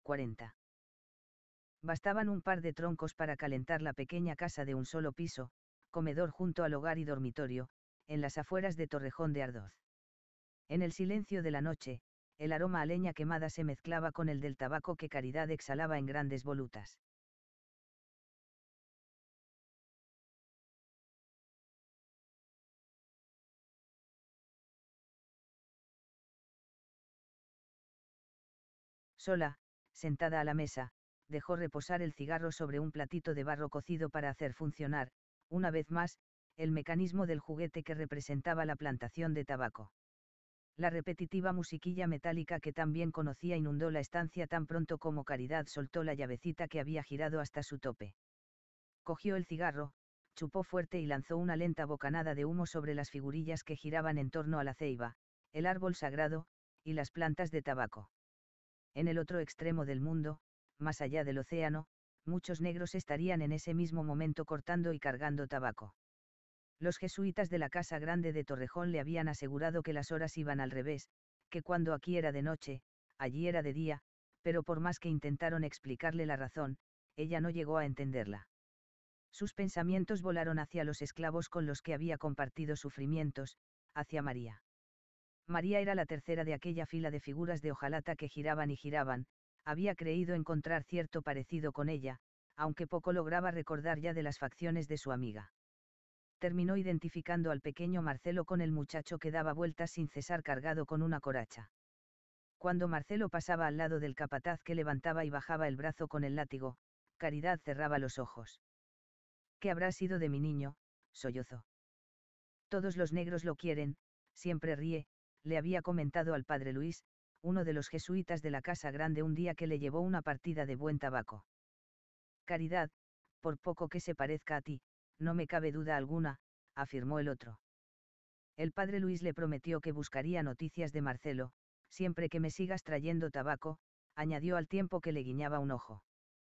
40. Bastaban un par de troncos para calentar la pequeña casa de un solo piso, comedor junto al hogar y dormitorio, en las afueras de Torrejón de Ardoz. En el silencio de la noche, el aroma a leña quemada se mezclaba con el del tabaco que Caridad exhalaba en grandes volutas. Sola, sentada a la mesa, dejó reposar el cigarro sobre un platito de barro cocido para hacer funcionar, una vez más, el mecanismo del juguete que representaba la plantación de tabaco. La repetitiva musiquilla metálica que tan bien conocía inundó la estancia tan pronto como Caridad soltó la llavecita que había girado hasta su tope. Cogió el cigarro, chupó fuerte y lanzó una lenta bocanada de humo sobre las figurillas que giraban en torno a la ceiba, el árbol sagrado, y las plantas de tabaco. En el otro extremo del mundo, más allá del océano, muchos negros estarían en ese mismo momento cortando y cargando tabaco. Los jesuitas de la Casa Grande de Torrejón le habían asegurado que las horas iban al revés, que cuando aquí era de noche, allí era de día, pero por más que intentaron explicarle la razón, ella no llegó a entenderla. Sus pensamientos volaron hacia los esclavos con los que había compartido sufrimientos, hacia María. María era la tercera de aquella fila de figuras de hojalata que giraban y giraban, había creído encontrar cierto parecido con ella, aunque poco lograba recordar ya de las facciones de su amiga. Terminó identificando al pequeño Marcelo con el muchacho que daba vueltas sin cesar cargado con una coracha. Cuando Marcelo pasaba al lado del capataz que levantaba y bajaba el brazo con el látigo, Caridad cerraba los ojos. ¿Qué habrá sido de mi niño?, sollozó. Todos los negros lo quieren, siempre ríe, le había comentado al padre Luis, uno de los jesuitas de la Casa Grande un día que le llevó una partida de buen tabaco. Caridad, por poco que se parezca a ti, no me cabe duda alguna, afirmó el otro. El padre Luis le prometió que buscaría noticias de Marcelo, siempre que me sigas trayendo tabaco, añadió al tiempo que le guiñaba un ojo.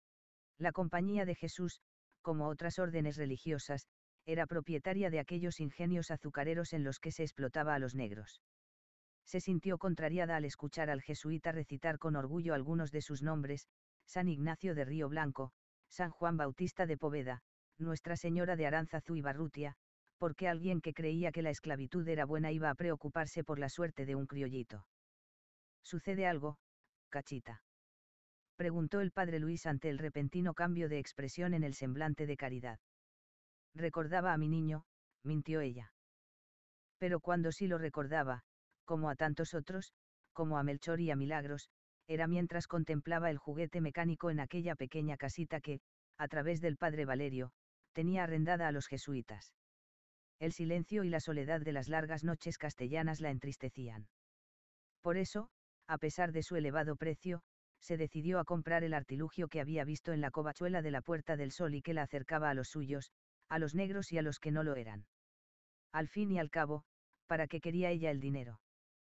La Compañía de Jesús, como otras órdenes religiosas, era propietaria de aquellos ingenios azucareros en los que se explotaba a los negros. Se sintió contrariada al escuchar al jesuita recitar con orgullo algunos de sus nombres: San Ignacio de Río Blanco, San Juan Bautista de Poveda, Nuestra Señora de Aránzazu y Barrutia, porque alguien que creía que la esclavitud era buena iba a preocuparse por la suerte de un criollito. ¿Sucede algo, Cachita?, preguntó el padre Luis ante el repentino cambio de expresión en el semblante de Caridad. Recordaba a mi niño, mintió ella. Pero cuando sí lo recordaba, como a tantos otros, como a Melchor y a Milagros, era mientras contemplaba el juguete mecánico en aquella pequeña casita que, a través del padre Valerio, tenía arrendada a los jesuitas. El silencio y la soledad de las largas noches castellanas la entristecían. Por eso, a pesar de su elevado precio, se decidió a comprar el artilugio que había visto en la covachuela de la Puerta del Sol y que la acercaba a los suyos, a los negros y a los que no lo eran. Al fin y al cabo, ¿para qué quería ella el dinero?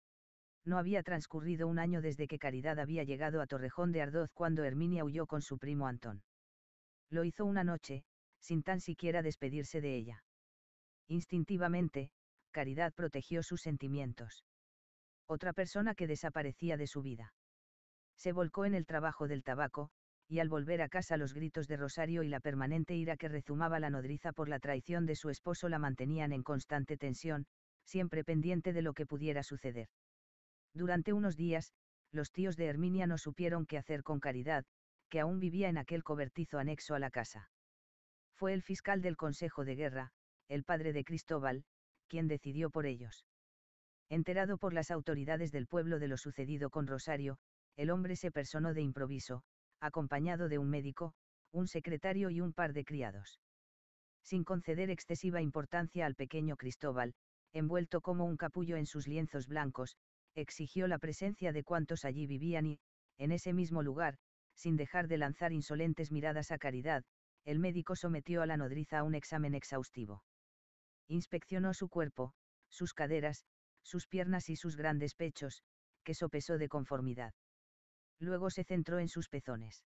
No había transcurrido un año desde que Caridad había llegado a Torrejón de Ardoz cuando Herminia huyó con su primo Antón. Lo hizo una noche, sin tan siquiera despedirse de ella. Instintivamente, Caridad protegió sus sentimientos. Otra persona que desaparecía de su vida. Se volcó en el trabajo del tabaco, y al volver a casa los gritos de Rosario y la permanente ira que rezumaba la nodriza por la traición de su esposo la mantenían en constante tensión, siempre pendiente de lo que pudiera suceder. Durante unos días, los tíos de Herminia no supieron qué hacer con Caridad, que aún vivía en aquel cobertizo anexo a la casa. Fue el fiscal del Consejo de Guerra, el padre de Cristóbal, quien decidió por ellos. Enterado por las autoridades del pueblo de lo sucedido con Rosario, el hombre se personó de improviso, acompañado de un médico, un secretario y un par de criados. Sin conceder excesiva importancia al pequeño Cristóbal, envuelto como un capullo en sus lienzos blancos, exigió la presencia de cuantos allí vivían y, en ese mismo lugar, sin dejar de lanzar insolentes miradas a Caridad, el médico sometió a la nodriza a un examen exhaustivo. Inspeccionó su cuerpo, sus caderas, sus piernas y sus grandes pechos, que sopesó de conformidad. Luego se centró en sus pezones.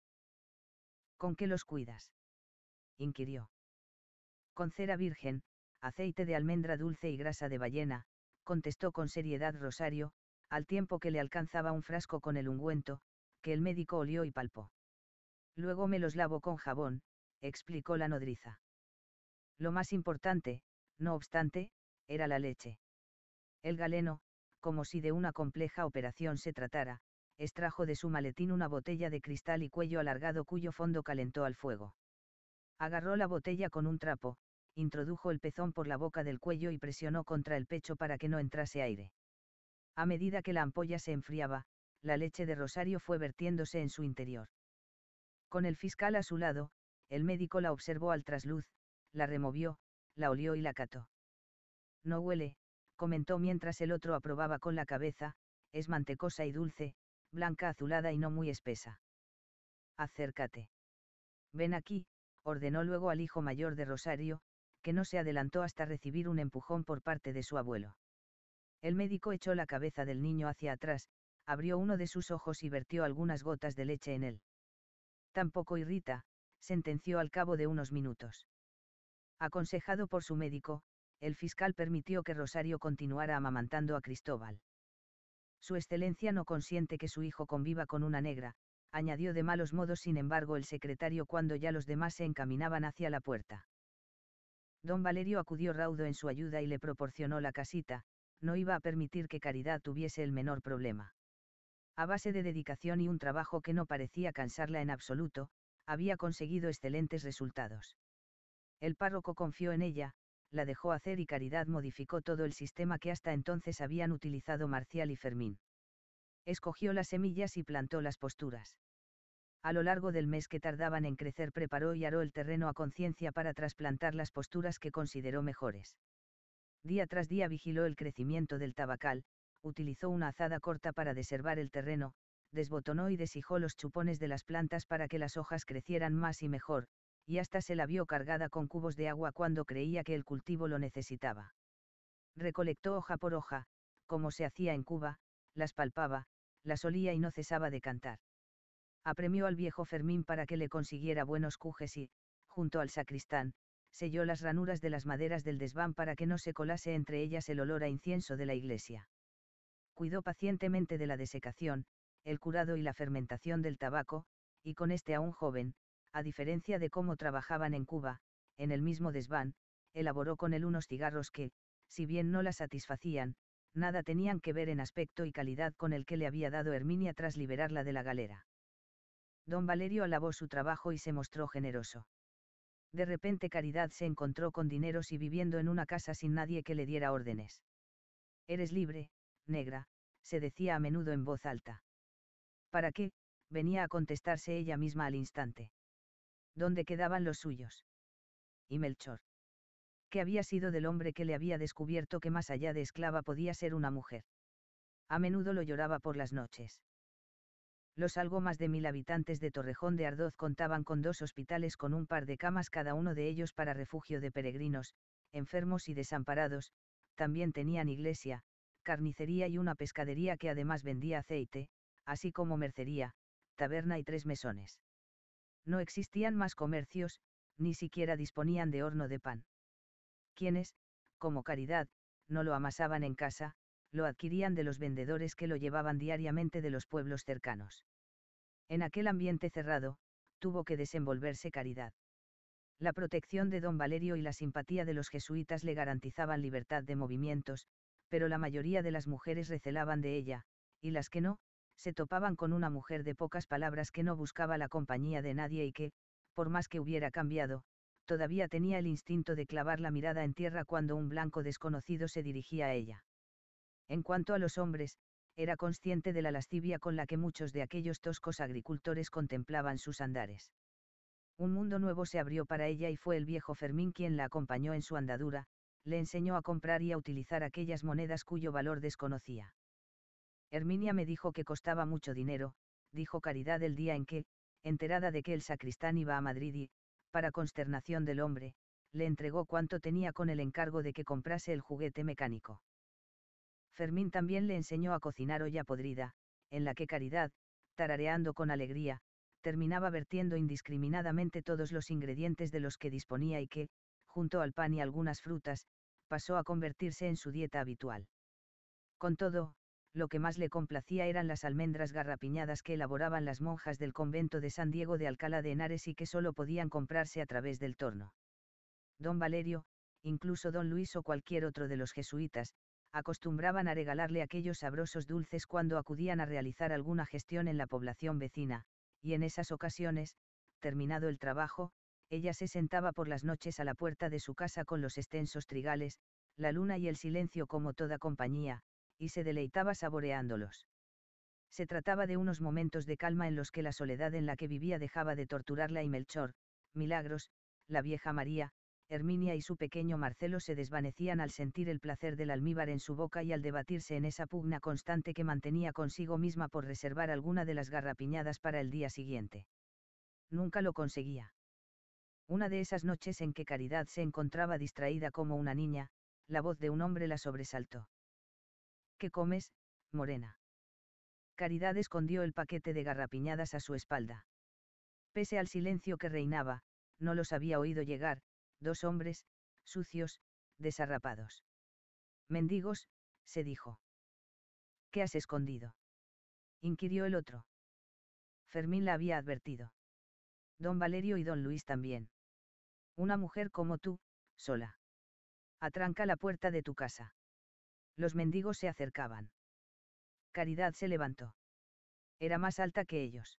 ¿Con qué los cuidas?, inquirió. Con cera virgen, aceite de almendra dulce y grasa de ballena, contestó con seriedad Rosario, al tiempo que le alcanzaba un frasco con el ungüento, que el médico olió y palpó. Luego me los lavo con jabón, explicó la nodriza. Lo más importante, no obstante, era la leche. El galeno, como si de una compleja operación se tratara, extrajo de su maletín una botella de cristal y cuello alargado cuyo fondo calentó al fuego. Agarró la botella con un trapo, introdujo el pezón por la boca del cuello y presionó contra el pecho para que no entrase aire. A medida que la ampolla se enfriaba, la leche de Rosario fue vertiéndose en su interior. Con el fiscal a su lado, el médico la observó al trasluz, la removió, la olió y la cató. No huele, comentó mientras el otro aprobaba con la cabeza, es mantecosa y dulce, blanca azulada y no muy espesa. Acércate. Ven aquí, ordenó luego al hijo mayor de Rosario, que no se adelantó hasta recibir un empujón por parte de su abuelo. El médico echó la cabeza del niño hacia atrás, abrió uno de sus ojos y vertió algunas gotas de leche en él. Tampoco irrita, sentenció al cabo de unos minutos. Aconsejado por su médico, el fiscal permitió que Rosario continuara amamantando a Cristóbal. Su excelencia no consiente que su hijo conviva con una negra, añadió de malos modos sin embargo el secretario cuando ya los demás se encaminaban hacia la puerta. Don Valerio acudió raudo en su ayuda y le proporcionó la casita, no iba a permitir que Caridad tuviese el menor problema. A base de dedicación y un trabajo que no parecía cansarla en absoluto, había conseguido excelentes resultados. El párroco confió en ella, la dejó hacer y Caridad modificó todo el sistema que hasta entonces habían utilizado Marcial y Fermín. Escogió las semillas y plantó las posturas. A lo largo del mes que tardaban en crecer preparó y aró el terreno a conciencia para trasplantar las posturas que consideró mejores. Día tras día vigiló el crecimiento del tabacal, utilizó una azada corta para desherbar el terreno, desbotonó y deshijó los chupones de las plantas para que las hojas crecieran más y mejor, y hasta se la vio cargada con cubos de agua cuando creía que el cultivo lo necesitaba. Recolectó hoja por hoja, como se hacía en Cuba, las palpaba, las olía y no cesaba de cantar. Apremió al viejo Fermín para que le consiguiera buenos cujes y, junto al sacristán, selló las ranuras de las maderas del desván para que no se colase entre ellas el olor a incienso de la iglesia. Cuidó pacientemente de la desecación, el curado y la fermentación del tabaco, y con este aún joven, a diferencia de cómo trabajaban en Cuba, en el mismo desván, elaboró con él unos cigarros que, si bien no la satisfacían, nada tenían que ver en aspecto y calidad con el que le había dado Herminia tras liberarla de la galera. Don Valerio alabó su trabajo y se mostró generoso. De repente Caridad se encontró con dineros y viviendo en una casa sin nadie que le diera órdenes. Eres libre, negra, se decía a menudo en voz alta. ¿Para qué?, venía a contestarse ella misma al instante. ¿Dónde quedaban los suyos? ¿Y Melchor? ¿Qué había sido del hombre que le había descubierto que más allá de esclava podía ser una mujer? A menudo lo lloraba por las noches. Los algo más de 1000 habitantes de Torrejón de Ardoz contaban con 2 hospitales con un par de camas cada uno de ellos para refugio de peregrinos, enfermos y desamparados, también tenían iglesia, carnicería y una pescadería que además vendía aceite, así como mercería, taberna y 3 mesones. No existían más comercios, ni siquiera disponían de horno de pan. Quienes, como Caridad, no lo amasaban en casa, lo adquirían de los vendedores que lo llevaban diariamente de los pueblos cercanos. En aquel ambiente cerrado, tuvo que desenvolverse Caridad. La protección de don Valerio y la simpatía de los jesuitas le garantizaban libertad de movimientos, pero la mayoría de las mujeres recelaban de ella, y las que no, se topaban con una mujer de pocas palabras que no buscaba la compañía de nadie y que, por más que hubiera cambiado, todavía tenía el instinto de clavar la mirada en tierra cuando un blanco desconocido se dirigía a ella. En cuanto a los hombres, era consciente de la lascivia con la que muchos de aquellos toscos agricultores contemplaban sus andares. Un mundo nuevo se abrió para ella y fue el viejo Fermín quien la acompañó en su andadura, le enseñó a comprar y a utilizar aquellas monedas cuyo valor desconocía. Herminia me dijo que costaba mucho dinero, dijo Caridad el día en que, enterada de que el sacristán iba a Madrid y, para consternación del hombre, le entregó cuanto tenía con el encargo de que comprase el juguete mecánico. Fermín también le enseñó a cocinar olla podrida, en la que Caridad, tarareando con alegría, terminaba vertiendo indiscriminadamente todos los ingredientes de los que disponía y que, junto al pan y algunas frutas, pasó a convertirse en su dieta habitual. Con todo, Lo que más le complacía eran las almendras garrapiñadas que elaboraban las monjas del convento de San Diego de Alcalá de Henares y que solo podían comprarse a través del torno. Don Valerio, incluso don Luis o cualquier otro de los jesuitas, acostumbraban a regalarle aquellos sabrosos dulces cuando acudían a realizar alguna gestión en la población vecina, y en esas ocasiones, terminado el trabajo, ella se sentaba por las noches a la puerta de su casa con los extensos trigales, la luna y el silencio como toda compañía, y se deleitaba saboreándolos. Se trataba de unos momentos de calma en los que la soledad en la que vivía dejaba de torturarla y Melchor, Milagros, la vieja María, Herminia y su pequeño Marcelo se desvanecían al sentir el placer del almíbar en su boca y al debatirse en esa pugna constante que mantenía consigo misma por reservar alguna de las garrapiñadas para el día siguiente. Nunca lo conseguía. Una de esas noches en que Caridad se encontraba distraída como una niña, la voz de un hombre la sobresaltó. ¿Qué comes, morena? Caridad escondió el paquete de garrapiñadas a su espalda. Pese al silencio que reinaba, no los había oído llegar, dos hombres, sucios, desarrapados. Mendigos, se dijo. ¿Qué has escondido? Inquirió el otro. Fermín la había advertido. Don Valerio y don Luis también. Una mujer como tú, sola. Atranca la puerta de tu casa. Los mendigos se acercaban. Caridad se levantó. Era más alta que ellos.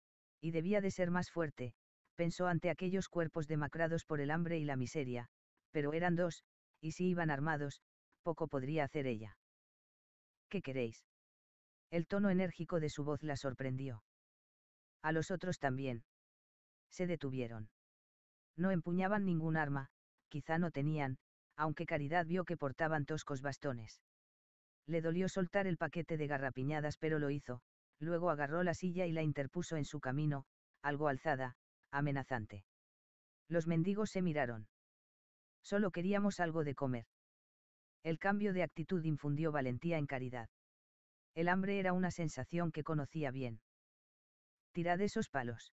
Y debía de ser más fuerte, pensó ante aquellos cuerpos demacrados por el hambre y la miseria, pero eran dos, y si iban armados, poco podría hacer ella. ¿Qué queréis? El tono enérgico de su voz la sorprendió. A los otros también. Se detuvieron. No empuñaban ningún arma, quizá no tenían, aunque Caridad vio que portaban toscos bastones. Le dolió soltar el paquete de garrapiñadas pero lo hizo, luego agarró la silla y la interpuso en su camino, algo alzada, amenazante. Los mendigos se miraron. Solo queríamos algo de comer. El cambio de actitud infundió valentía en Caridad. El hambre era una sensación que conocía bien. Tirad esos palos.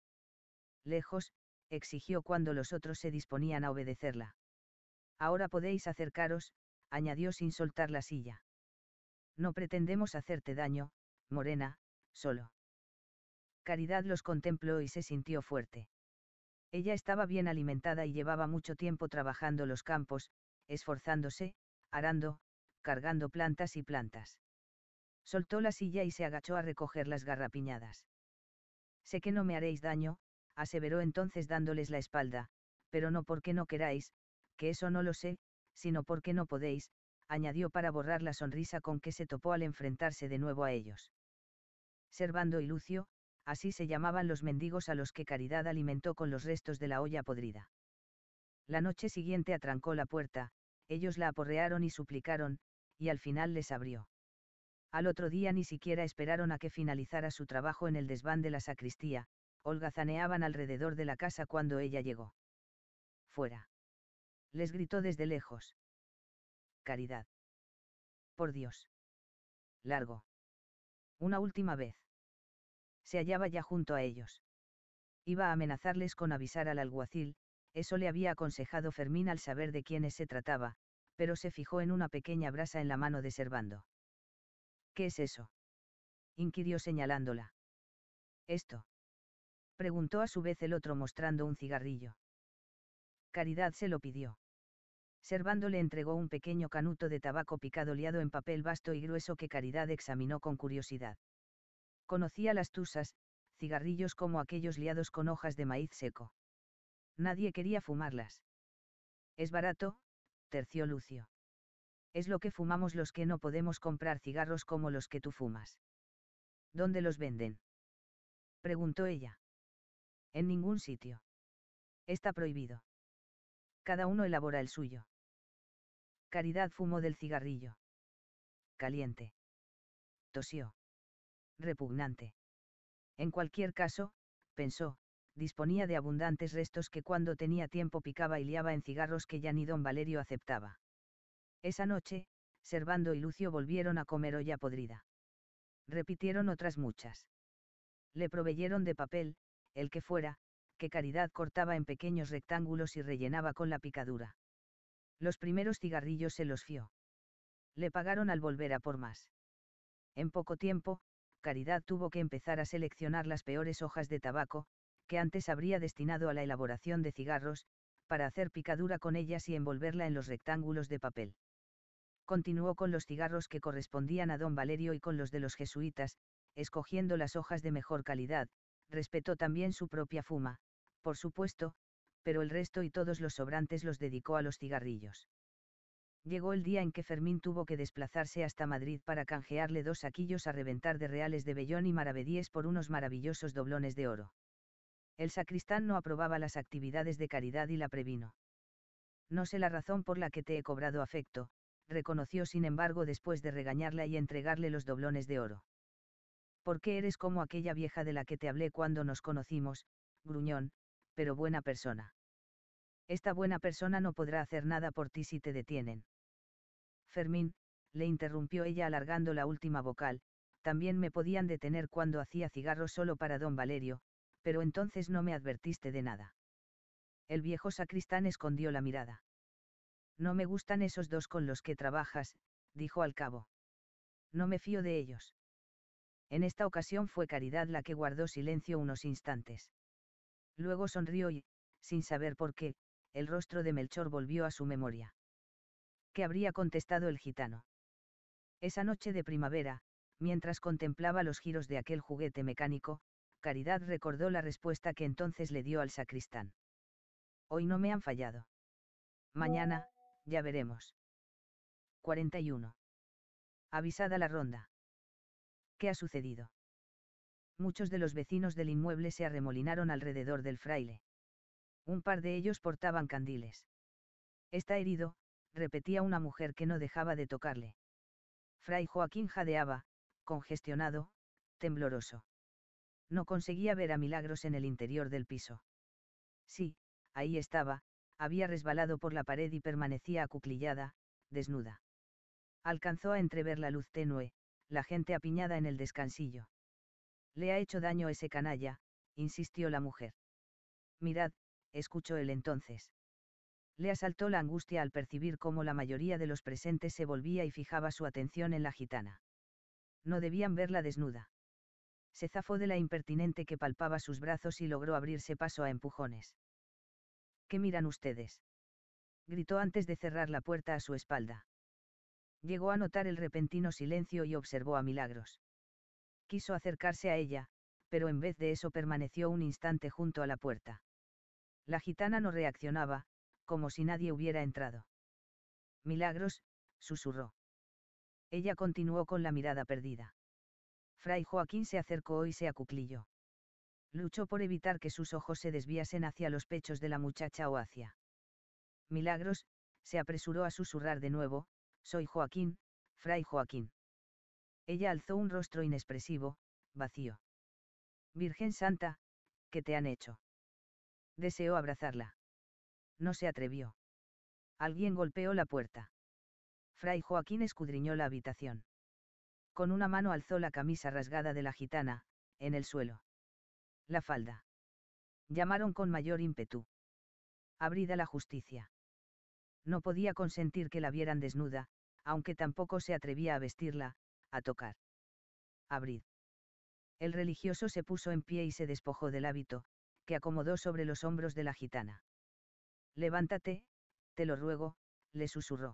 Lejos, exigió cuando los otros se disponían a obedecerla. Ahora podéis acercaros, añadió sin soltar la silla. No pretendemos hacerte daño, morena, solo. Caridad los contempló y se sintió fuerte. Ella estaba bien alimentada y llevaba mucho tiempo trabajando los campos, esforzándose, arando, cargando plantas y plantas. Soltó la silla y se agachó a recoger las garrapiñadas. Sé que no me haréis daño, aseveró entonces dándoles la espalda, pero no porque no queráis, que eso no lo sé, sino porque no podéis, añadió para borrar la sonrisa con que se topó al enfrentarse de nuevo a ellos. Servando y Lucio, así se llamaban los mendigos a los que Caridad alimentó con los restos de la olla podrida. La noche siguiente atrancó la puerta, ellos la aporrearon y suplicaron, y al final les abrió. Al otro día ni siquiera esperaron a que finalizara su trabajo en el desván de la sacristía, holgazaneaban alrededor de la casa cuando ella llegó. Fuera. Les gritó desde lejos. Caridad. Por Dios. Largo. Una última vez. Se hallaba ya junto a ellos. Iba a amenazarles con avisar al alguacil, eso le había aconsejado Fermín al saber de quiénes se trataba, pero se fijó en una pequeña brasa en la mano de Servando. ¿Qué es eso? Inquirió señalándola. ¿Esto? Preguntó a su vez el otro mostrando un cigarrillo. Caridad se lo pidió. Servando le entregó un pequeño canuto de tabaco picado liado en papel vasto y grueso que Caridad examinó con curiosidad. Conocía las tusas, cigarrillos como aquellos liados con hojas de maíz seco. Nadie quería fumarlas. Es barato, terció Lucio. Es lo que fumamos los que no podemos comprar cigarros como los que tú fumas. ¿Dónde los venden? Preguntó ella. En ningún sitio. Está prohibido. Cada uno elabora el suyo. Caridad fumó del cigarrillo. Caliente. Tosió. Repugnante. En cualquier caso, pensó, disponía de abundantes restos que cuando tenía tiempo picaba y liaba en cigarros que ya ni don Valerio aceptaba. Esa noche, Servando y Lucio volvieron a comer olla podrida. Repitieron otras muchas. Le proveyeron de papel, el que fuera, que Caridad cortaba en pequeños rectángulos y rellenaba con la picadura. Los primeros cigarrillos se los fió. Le pagaron al volver a por más. En poco tiempo, Caridad tuvo que empezar a seleccionar las peores hojas de tabaco, que antes habría destinado a la elaboración de cigarros, para hacer picadura con ellas y envolverla en los rectángulos de papel. Continuó con los cigarros que correspondían a don Valerio y con los de los jesuitas, escogiendo las hojas de mejor calidad, respetó también su propia fuma, por supuesto, pero el resto y todos los sobrantes los dedicó a los cigarrillos. Llegó el día en que Fermín tuvo que desplazarse hasta Madrid para canjearle 2 saquillos a reventar de reales de vellón y maravedíes por unos maravillosos doblones de oro. El sacristán no aprobaba las actividades de caridad y la previno. No sé la razón por la que te he cobrado afecto, reconoció sin embargo después de regañarla y entregarle los doblones de oro. Porque eres como aquella vieja de la que te hablé cuando nos conocimos, gruñón, pero buena persona. Esta buena persona no podrá hacer nada por ti si te detienen. Fermín, le interrumpió ella alargando la última vocal, también me podían detener cuando hacía cigarros solo para don Valerio, pero entonces no me advertiste de nada. El viejo sacristán escondió la mirada. No me gustan esos 2 con los que trabajas, dijo al cabo. No me fío de ellos. En esta ocasión fue Caridad la que guardó silencio unos instantes. Luego sonrió y, sin saber por qué, el rostro de Melchor volvió a su memoria. ¿Qué habría contestado el gitano? Esa noche de primavera, mientras contemplaba los giros de aquel juguete mecánico, Caridad recordó la respuesta que entonces le dio al sacristán. Hoy no me han fallado. Mañana, ya veremos. 41. Avisada la ronda. ¿Qué ha sucedido? Muchos de los vecinos del inmueble se arremolinaron alrededor del fraile. Un par de ellos portaban candiles. Está herido, repetía una mujer que no dejaba de tocarle. Fray Joaquín jadeaba, congestionado, tembloroso. No conseguía ver a Milagros en el interior del piso. Sí, ahí estaba, había resbalado por la pared y permanecía acuclillada, desnuda. Alcanzó a entrever la luz tenue, la gente apiñada en el descansillo. Le ha hecho daño ese canalla, insistió la mujer. Mirad, escuchó él entonces. Le asaltó la angustia al percibir cómo la mayoría de los presentes se volvía y fijaba su atención en la gitana. No debían verla desnuda. Se zafó de la impertinente que palpaba sus brazos y logró abrirse paso a empujones. ¿Qué miran ustedes? Gritó antes de cerrar la puerta a su espalda. Llegó a notar el repentino silencio y observó a Milagros. Quiso acercarse a ella, pero en vez de eso permaneció un instante junto a la puerta. La gitana no reaccionaba, como si nadie hubiera entrado. Milagros, susurró. Ella continuó con la mirada perdida. Fray Joaquín se acercó y se acuclilló. Luchó por evitar que sus ojos se desviasen hacia los pechos de la muchacha o hacia. Milagros, se apresuró a susurrar de nuevo, soy Joaquín, Fray Joaquín. Ella alzó un rostro inexpresivo, vacío. Virgen Santa, ¿qué te han hecho? Deseó abrazarla. No se atrevió. Alguien golpeó la puerta. Fray Joaquín escudriñó la habitación. Con una mano alzó la camisa rasgada de la gitana, en el suelo. La falda. Llamaron con mayor ímpetu. Abrid a la justicia. No podía consentir que la vieran desnuda, aunque tampoco se atrevía a vestirla, a tocar. Abrid. El religioso se puso en pie y se despojó del hábito, que acomodó sobre los hombros de la gitana. Levántate, te lo ruego, le susurró.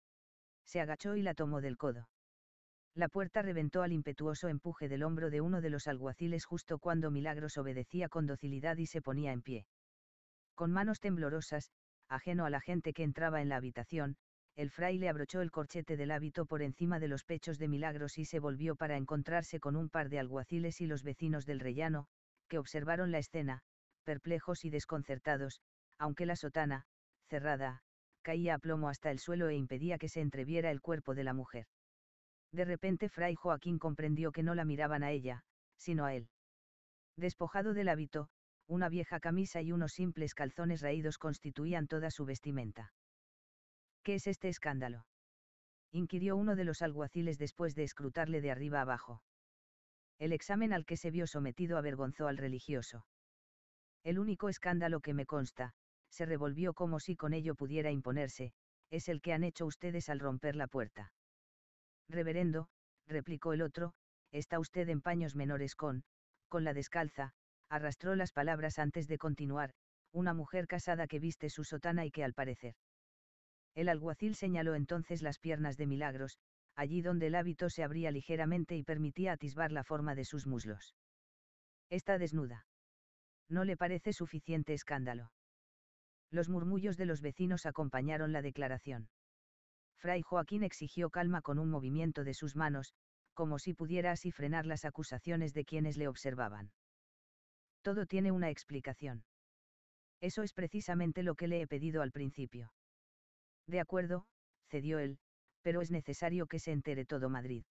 Se agachó y la tomó del codo. La puerta reventó al impetuoso empuje del hombro de uno de los alguaciles justo cuando Milagros obedecía con docilidad y se ponía en pie. Con manos temblorosas, ajeno a la gente que entraba en la habitación, el fraile abrochó el corchete del hábito por encima de los pechos de Milagros y se volvió para encontrarse con un par de alguaciles y los vecinos del rellano, que observaron la escena, perplejos y desconcertados, aunque la sotana, cerrada, caía a plomo hasta el suelo e impedía que se entreviera el cuerpo de la mujer. De repente Fray Joaquín comprendió que no la miraban a ella, sino a él. Despojado del hábito, una vieja camisa y unos simples calzones raídos constituían toda su vestimenta. ¿Qué es este escándalo?, inquirió uno de los alguaciles después de escrutarle de arriba abajo. El examen al que se vio sometido avergonzó al religioso. El único escándalo que me consta, se revolvió como si con ello pudiera imponerse, es el que han hecho ustedes al romper la puerta. Reverendo, replicó el otro, está usted en paños menores con la descalza, arrastró las palabras antes de continuar, una mujer casada que viste su sotana y que al parecer. El alguacil señaló entonces las piernas de Milagros, allí donde el hábito se abría ligeramente y permitía atisbar la forma de sus muslos. Está desnuda. ¿No le parece suficiente escándalo? Los murmullos de los vecinos acompañaron la declaración. Fray Joaquín exigió calma con un movimiento de sus manos, como si pudiera así frenar las acusaciones de quienes le observaban. Todo tiene una explicación. Eso es precisamente lo que le he pedido al principio. De acuerdo, cedió él, pero es necesario que se entere todo Madrid.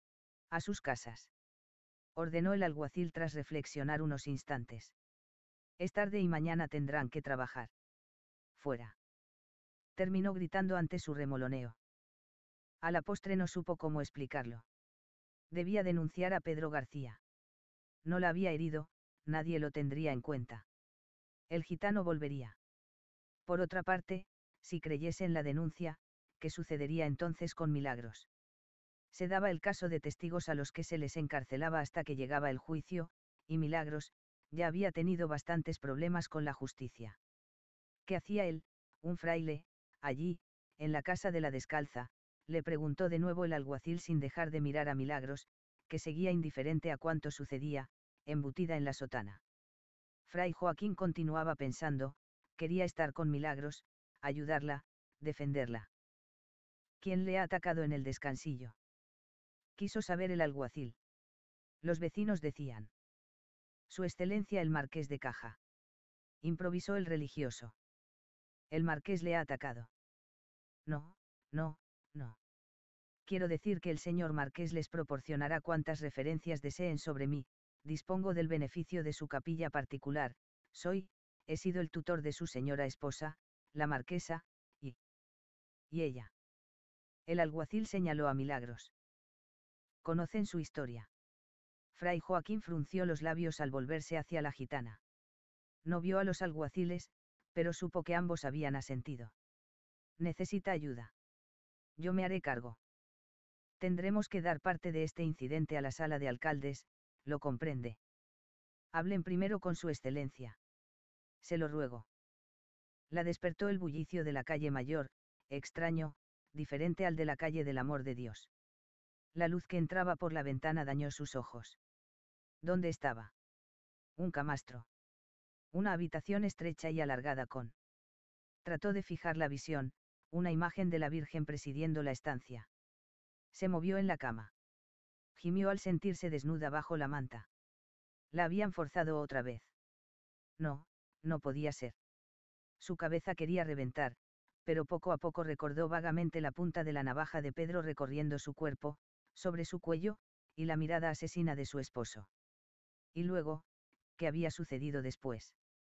A sus casas. Ordenó el alguacil tras reflexionar unos instantes. Es tarde y mañana tendrán que trabajar. Fuera. Terminó gritando ante su remoloneo. A la postre no supo cómo explicarlo. Debía denunciar a Pedro García. No la había herido, nadie lo tendría en cuenta. El gitano volvería. Por otra parte, si creyese en la denuncia, ¿qué sucedería entonces con Milagros? Se daba el caso de testigos a los que se les encarcelaba hasta que llegaba el juicio, y Milagros, ya había tenido bastantes problemas con la justicia. ¿Qué hacía él, un fraile, allí, en la casa de la descalza? Le preguntó de nuevo el alguacil sin dejar de mirar a Milagros, que seguía indiferente a cuanto sucedía, embutida en la sotana. Fray Joaquín continuaba pensando, quería estar con Milagros, ayudarla, defenderla. ¿Quién le ha atacado en el descansillo? Quiso saber el alguacil. Los vecinos decían. Su excelencia el marqués de Caja. Improvisó el religioso. El marqués le ha atacado. No, no, no. Quiero decir que el señor marqués les proporcionará cuantas referencias deseen sobre mí, dispongo del beneficio de su capilla particular, he sido el tutor de su señora esposa, la marquesa, y ella. El alguacil señaló a Milagros. Conocen su historia. Fray Joaquín frunció los labios al volverse hacia la gitana. No vio a los alguaciles, pero supo que ambos habían asentido. Necesita ayuda. Yo me haré cargo. Tendremos que dar parte de este incidente a la sala de alcaldes, lo comprende. Hablen primero con su excelencia. Se lo ruego. La despertó el bullicio de la calle Mayor, extraño, diferente al de la calle del Amor de Dios. La luz que entraba por la ventana dañó sus ojos. ¿Dónde estaba? Un camastro. Una habitación estrecha y alargada con. Trató de fijar la visión, una imagen de la Virgen presidiendo la estancia. Se movió en la cama. Gimió al sentirse desnuda bajo la manta. La habían forzado otra vez. No, no podía ser. Su cabeza quería reventar, pero poco a poco recordó vagamente la punta de la navaja de Pedro recorriendo su cuerpo, sobre su cuello, y la mirada asesina de su esposo. Y luego, ¿qué había sucedido después?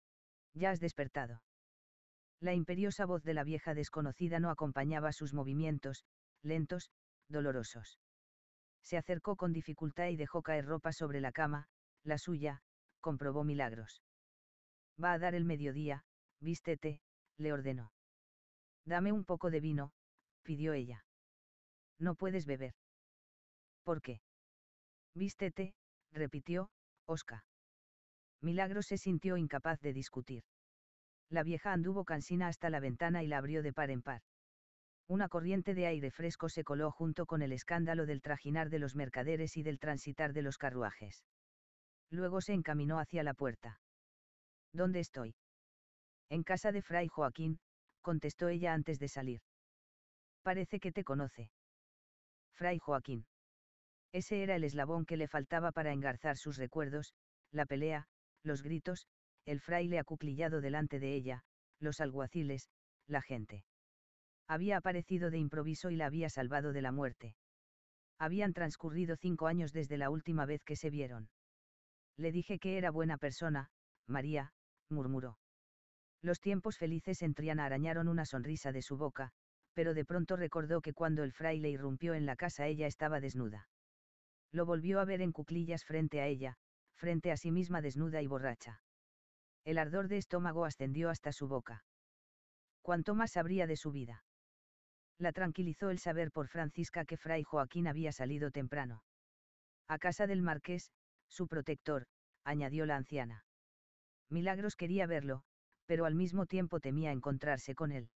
Ya has despertado. La imperiosa voz de la vieja desconocida no acompañaba sus movimientos, lentos, dolorosos. Se acercó con dificultad y dejó caer ropa sobre la cama, la suya, comprobó Milagros. Va a dar el mediodía, vístete, le ordenó. Dame un poco de vino, pidió ella. No puedes beber. ¿Por qué? Vístete, repitió, Oscar. Milagros se sintió incapaz de discutir. La vieja anduvo cansina hasta la ventana y la abrió de par en par. Una corriente de aire fresco se coló junto con el escándalo del trajinar de los mercaderes y del transitar de los carruajes. Luego se encaminó hacia la puerta. ¿Dónde estoy? En casa de Fray Joaquín, contestó ella antes de salir. Parece que te conoce. Fray Joaquín. Ese era el eslabón que le faltaba para engarzar sus recuerdos, la pelea, los gritos, el fraile acuclillado delante de ella, los alguaciles, la gente. Había aparecido de improviso y la había salvado de la muerte. Habían transcurrido 5 años desde la última vez que se vieron. Le dije que era buena persona, María, murmuró. Los tiempos felices en Triana arañaron una sonrisa de su boca, pero de pronto recordó que cuando el fraile irrumpió en la casa ella estaba desnuda. Lo volvió a ver en cuclillas frente a ella, frente a sí misma desnuda y borracha. El ardor de estómago ascendió hasta su boca. ¿Cuánto más sabría de su vida? La tranquilizó el saber por Francisca que Fray Joaquín había salido temprano. A casa del marqués, su protector, añadió la anciana. Milagros quería verlo, pero al mismo tiempo temía encontrarse con él.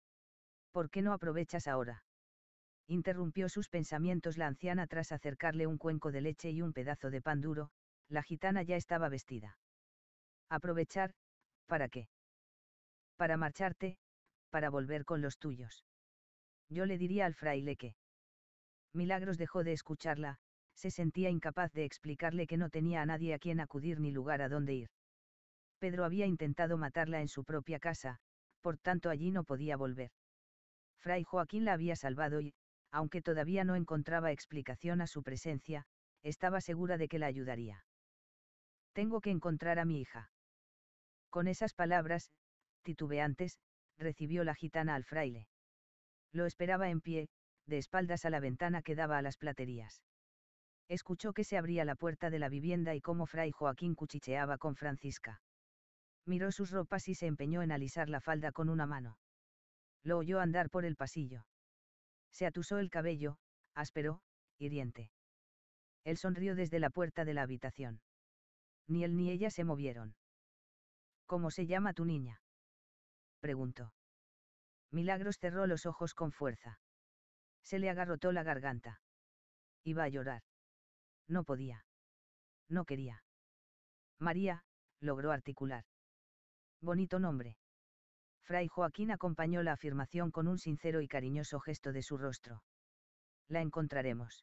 ¿Por qué no aprovechas ahora? Interrumpió sus pensamientos la anciana tras acercarle un cuenco de leche y un pedazo de pan duro. La gitana ya estaba vestida. ¿Aprovechar? ¿Para qué? Para marcharte, para volver con los tuyos. Yo le diría al fraile que... Milagros dejó de escucharla, se sentía incapaz de explicarle que no tenía a nadie a quien acudir ni lugar a dónde ir. Pedro había intentado matarla en su propia casa, por tanto allí no podía volver. Fray Joaquín la había salvado y, aunque todavía no encontraba explicación a su presencia, estaba segura de que la ayudaría. Tengo que encontrar a mi hija. Con esas palabras, titubeantes, recibió la gitana al fraile. Lo esperaba en pie, de espaldas a la ventana que daba a las platerías. Escuchó que se abría la puerta de la vivienda y cómo Fray Joaquín cuchicheaba con Francisca. Miró sus ropas y se empeñó en alisar la falda con una mano. Lo oyó andar por el pasillo. Se atusó el cabello, áspero, hiriente. Él sonrió desde la puerta de la habitación. Ni él ni ella se movieron. ¿Cómo se llama tu niña?, preguntó. Milagros cerró los ojos con fuerza. Se le agarrotó la garganta. Iba a llorar. No podía. No quería. María, logró articular. Bonito nombre. Fray Joaquín acompañó la afirmación con un sincero y cariñoso gesto de su rostro. La encontraremos.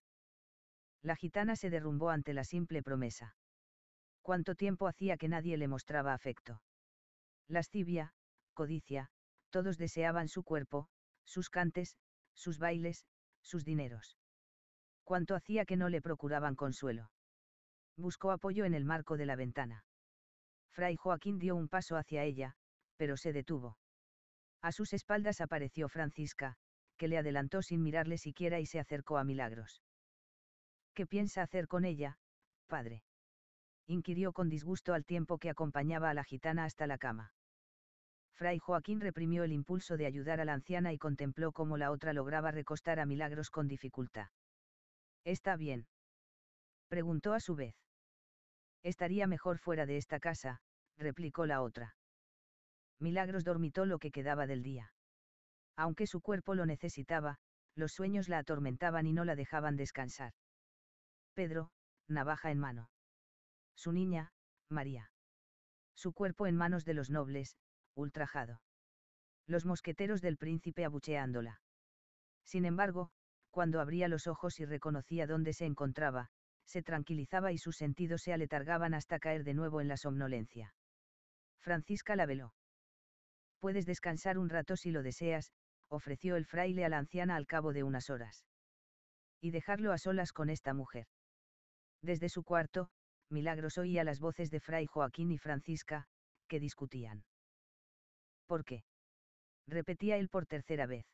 La gitana se derrumbó ante la simple promesa. ¿Cuánto tiempo hacía que nadie le mostraba afecto? Lascivia, codicia, todos deseaban su cuerpo, sus cantes, sus bailes, sus dineros. ¿Cuánto hacía que no le procuraban consuelo? Buscó apoyo en el marco de la ventana. Fray Joaquín dio un paso hacia ella, pero se detuvo. A sus espaldas apareció Francisca, que le adelantó sin mirarle siquiera y se acercó a Milagros. ¿Qué piensa hacer con ella, padre?, inquirió con disgusto al tiempo que acompañaba a la gitana hasta la cama. Fray Joaquín reprimió el impulso de ayudar a la anciana y contempló cómo la otra lograba recostar a Milagros con dificultad. ¿Está bien?, preguntó a su vez. Estaría mejor fuera de esta casa, replicó la otra. Milagros dormitó lo que quedaba del día. Aunque su cuerpo lo necesitaba, los sueños la atormentaban y no la dejaban descansar. Pedro, navaja en mano. Su niña, María. Su cuerpo en manos de los nobles, ultrajado. Los mosqueteros del príncipe abucheándola. Sin embargo, cuando abría los ojos y reconocía dónde se encontraba, se tranquilizaba y sus sentidos se aletargaban hasta caer de nuevo en la somnolencia. Francisca la veló. Puedes descansar un rato si lo deseas, ofreció el fraile a la anciana al cabo de unas horas. Y dejarlo a solas con esta mujer. Desde su cuarto, Milagros oía las voces de Fray Joaquín y Francisca, que discutían. ¿Por qué?, repetía él por tercera vez.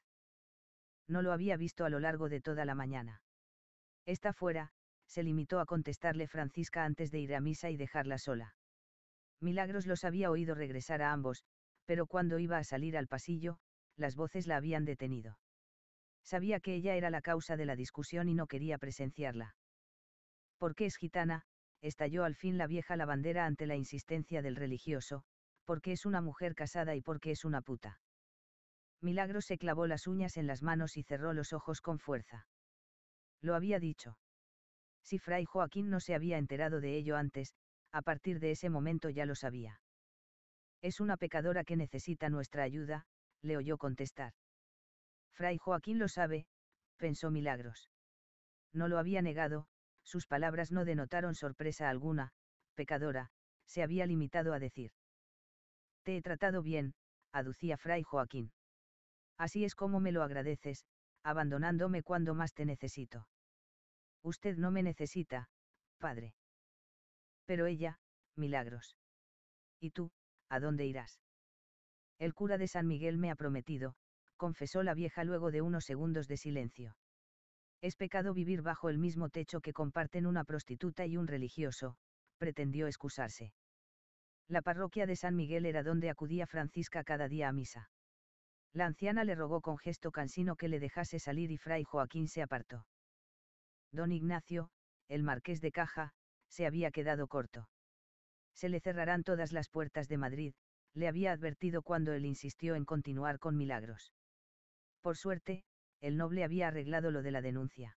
No lo había visto a lo largo de toda la mañana. Está fuera, se limitó a contestarle Francisca antes de ir a misa y dejarla sola. Milagros los había oído regresar a ambos, pero cuando iba a salir al pasillo, las voces la habían detenido. Sabía que ella era la causa de la discusión y no quería presenciarla. ¿Por qué es gitana?, estalló al fin la vieja lavandera ante la insistencia del religioso, porque es una mujer casada y porque es una puta. Milagros se clavó las uñas en las manos y cerró los ojos con fuerza. Lo había dicho. Si Fray Joaquín no se había enterado de ello antes, a partir de ese momento ya lo sabía. Es una pecadora que necesita nuestra ayuda, le oyó contestar. Fray Joaquín lo sabe, pensó Milagros. No lo había negado, sus palabras no denotaron sorpresa alguna. Pecadora, se había limitado a decir. Te he tratado bien, aducía Fray Joaquín. Así es como me lo agradeces, abandonándome cuando más te necesito. Usted no me necesita, padre. Pero ella, Milagros. ¿Y tú, a dónde irás? El cura de San Miguel me ha prometido, confesó la vieja luego de unos segundos de silencio. Es pecado vivir bajo el mismo techo que comparten una prostituta y un religioso, pretendió excusarse. La parroquia de San Miguel era donde acudía Francisca cada día a misa. La anciana le rogó con gesto cansino que le dejase salir y Fray Joaquín se apartó. Don Ignacio, el marqués de Caja, se había quedado corto. Se le cerrarán todas las puertas de Madrid, le había advertido cuando él insistió en continuar con Milagros. Por suerte, el noble había arreglado lo de la denuncia.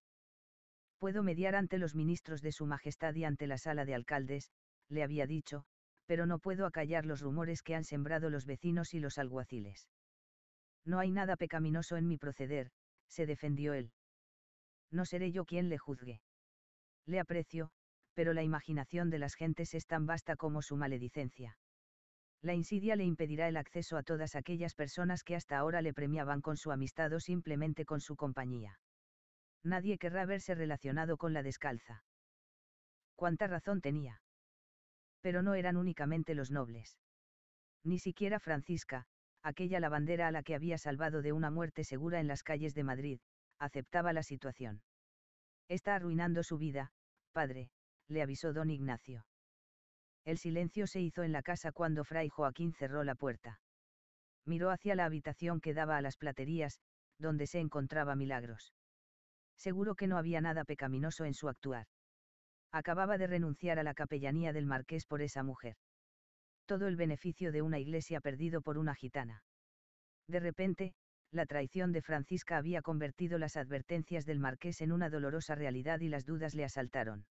Puedo mediar ante los ministros de Su Majestad y ante la sala de alcaldes, le había dicho, pero no puedo acallar los rumores que han sembrado los vecinos y los alguaciles. No hay nada pecaminoso en mi proceder, se defendió él. No seré yo quien le juzgue. Le aprecio, pero la imaginación de las gentes es tan vasta como su maledicencia. La insidia le impedirá el acceso a todas aquellas personas que hasta ahora le premiaban con su amistad o simplemente con su compañía. Nadie querrá verse relacionado con la descalza. Cuánta razón tenía. Pero no eran únicamente los nobles. Ni siquiera Francisca, aquella lavandera a la que había salvado de una muerte segura en las calles de Madrid, aceptaba la situación. Está arruinando su vida, padre, le avisó don Ignacio. El silencio se hizo en la casa cuando Fray Joaquín cerró la puerta. Miró hacia la habitación que daba a las platerías, donde se encontraba Milagros. Seguro que no había nada pecaminoso en su actuar. Acababa de renunciar a la capellanía del marqués por esa mujer. Todo el beneficio de una iglesia perdido por una gitana. De repente, la traición de Francisca había convertido las advertencias del marqués en una dolorosa realidad y las dudas le asaltaron.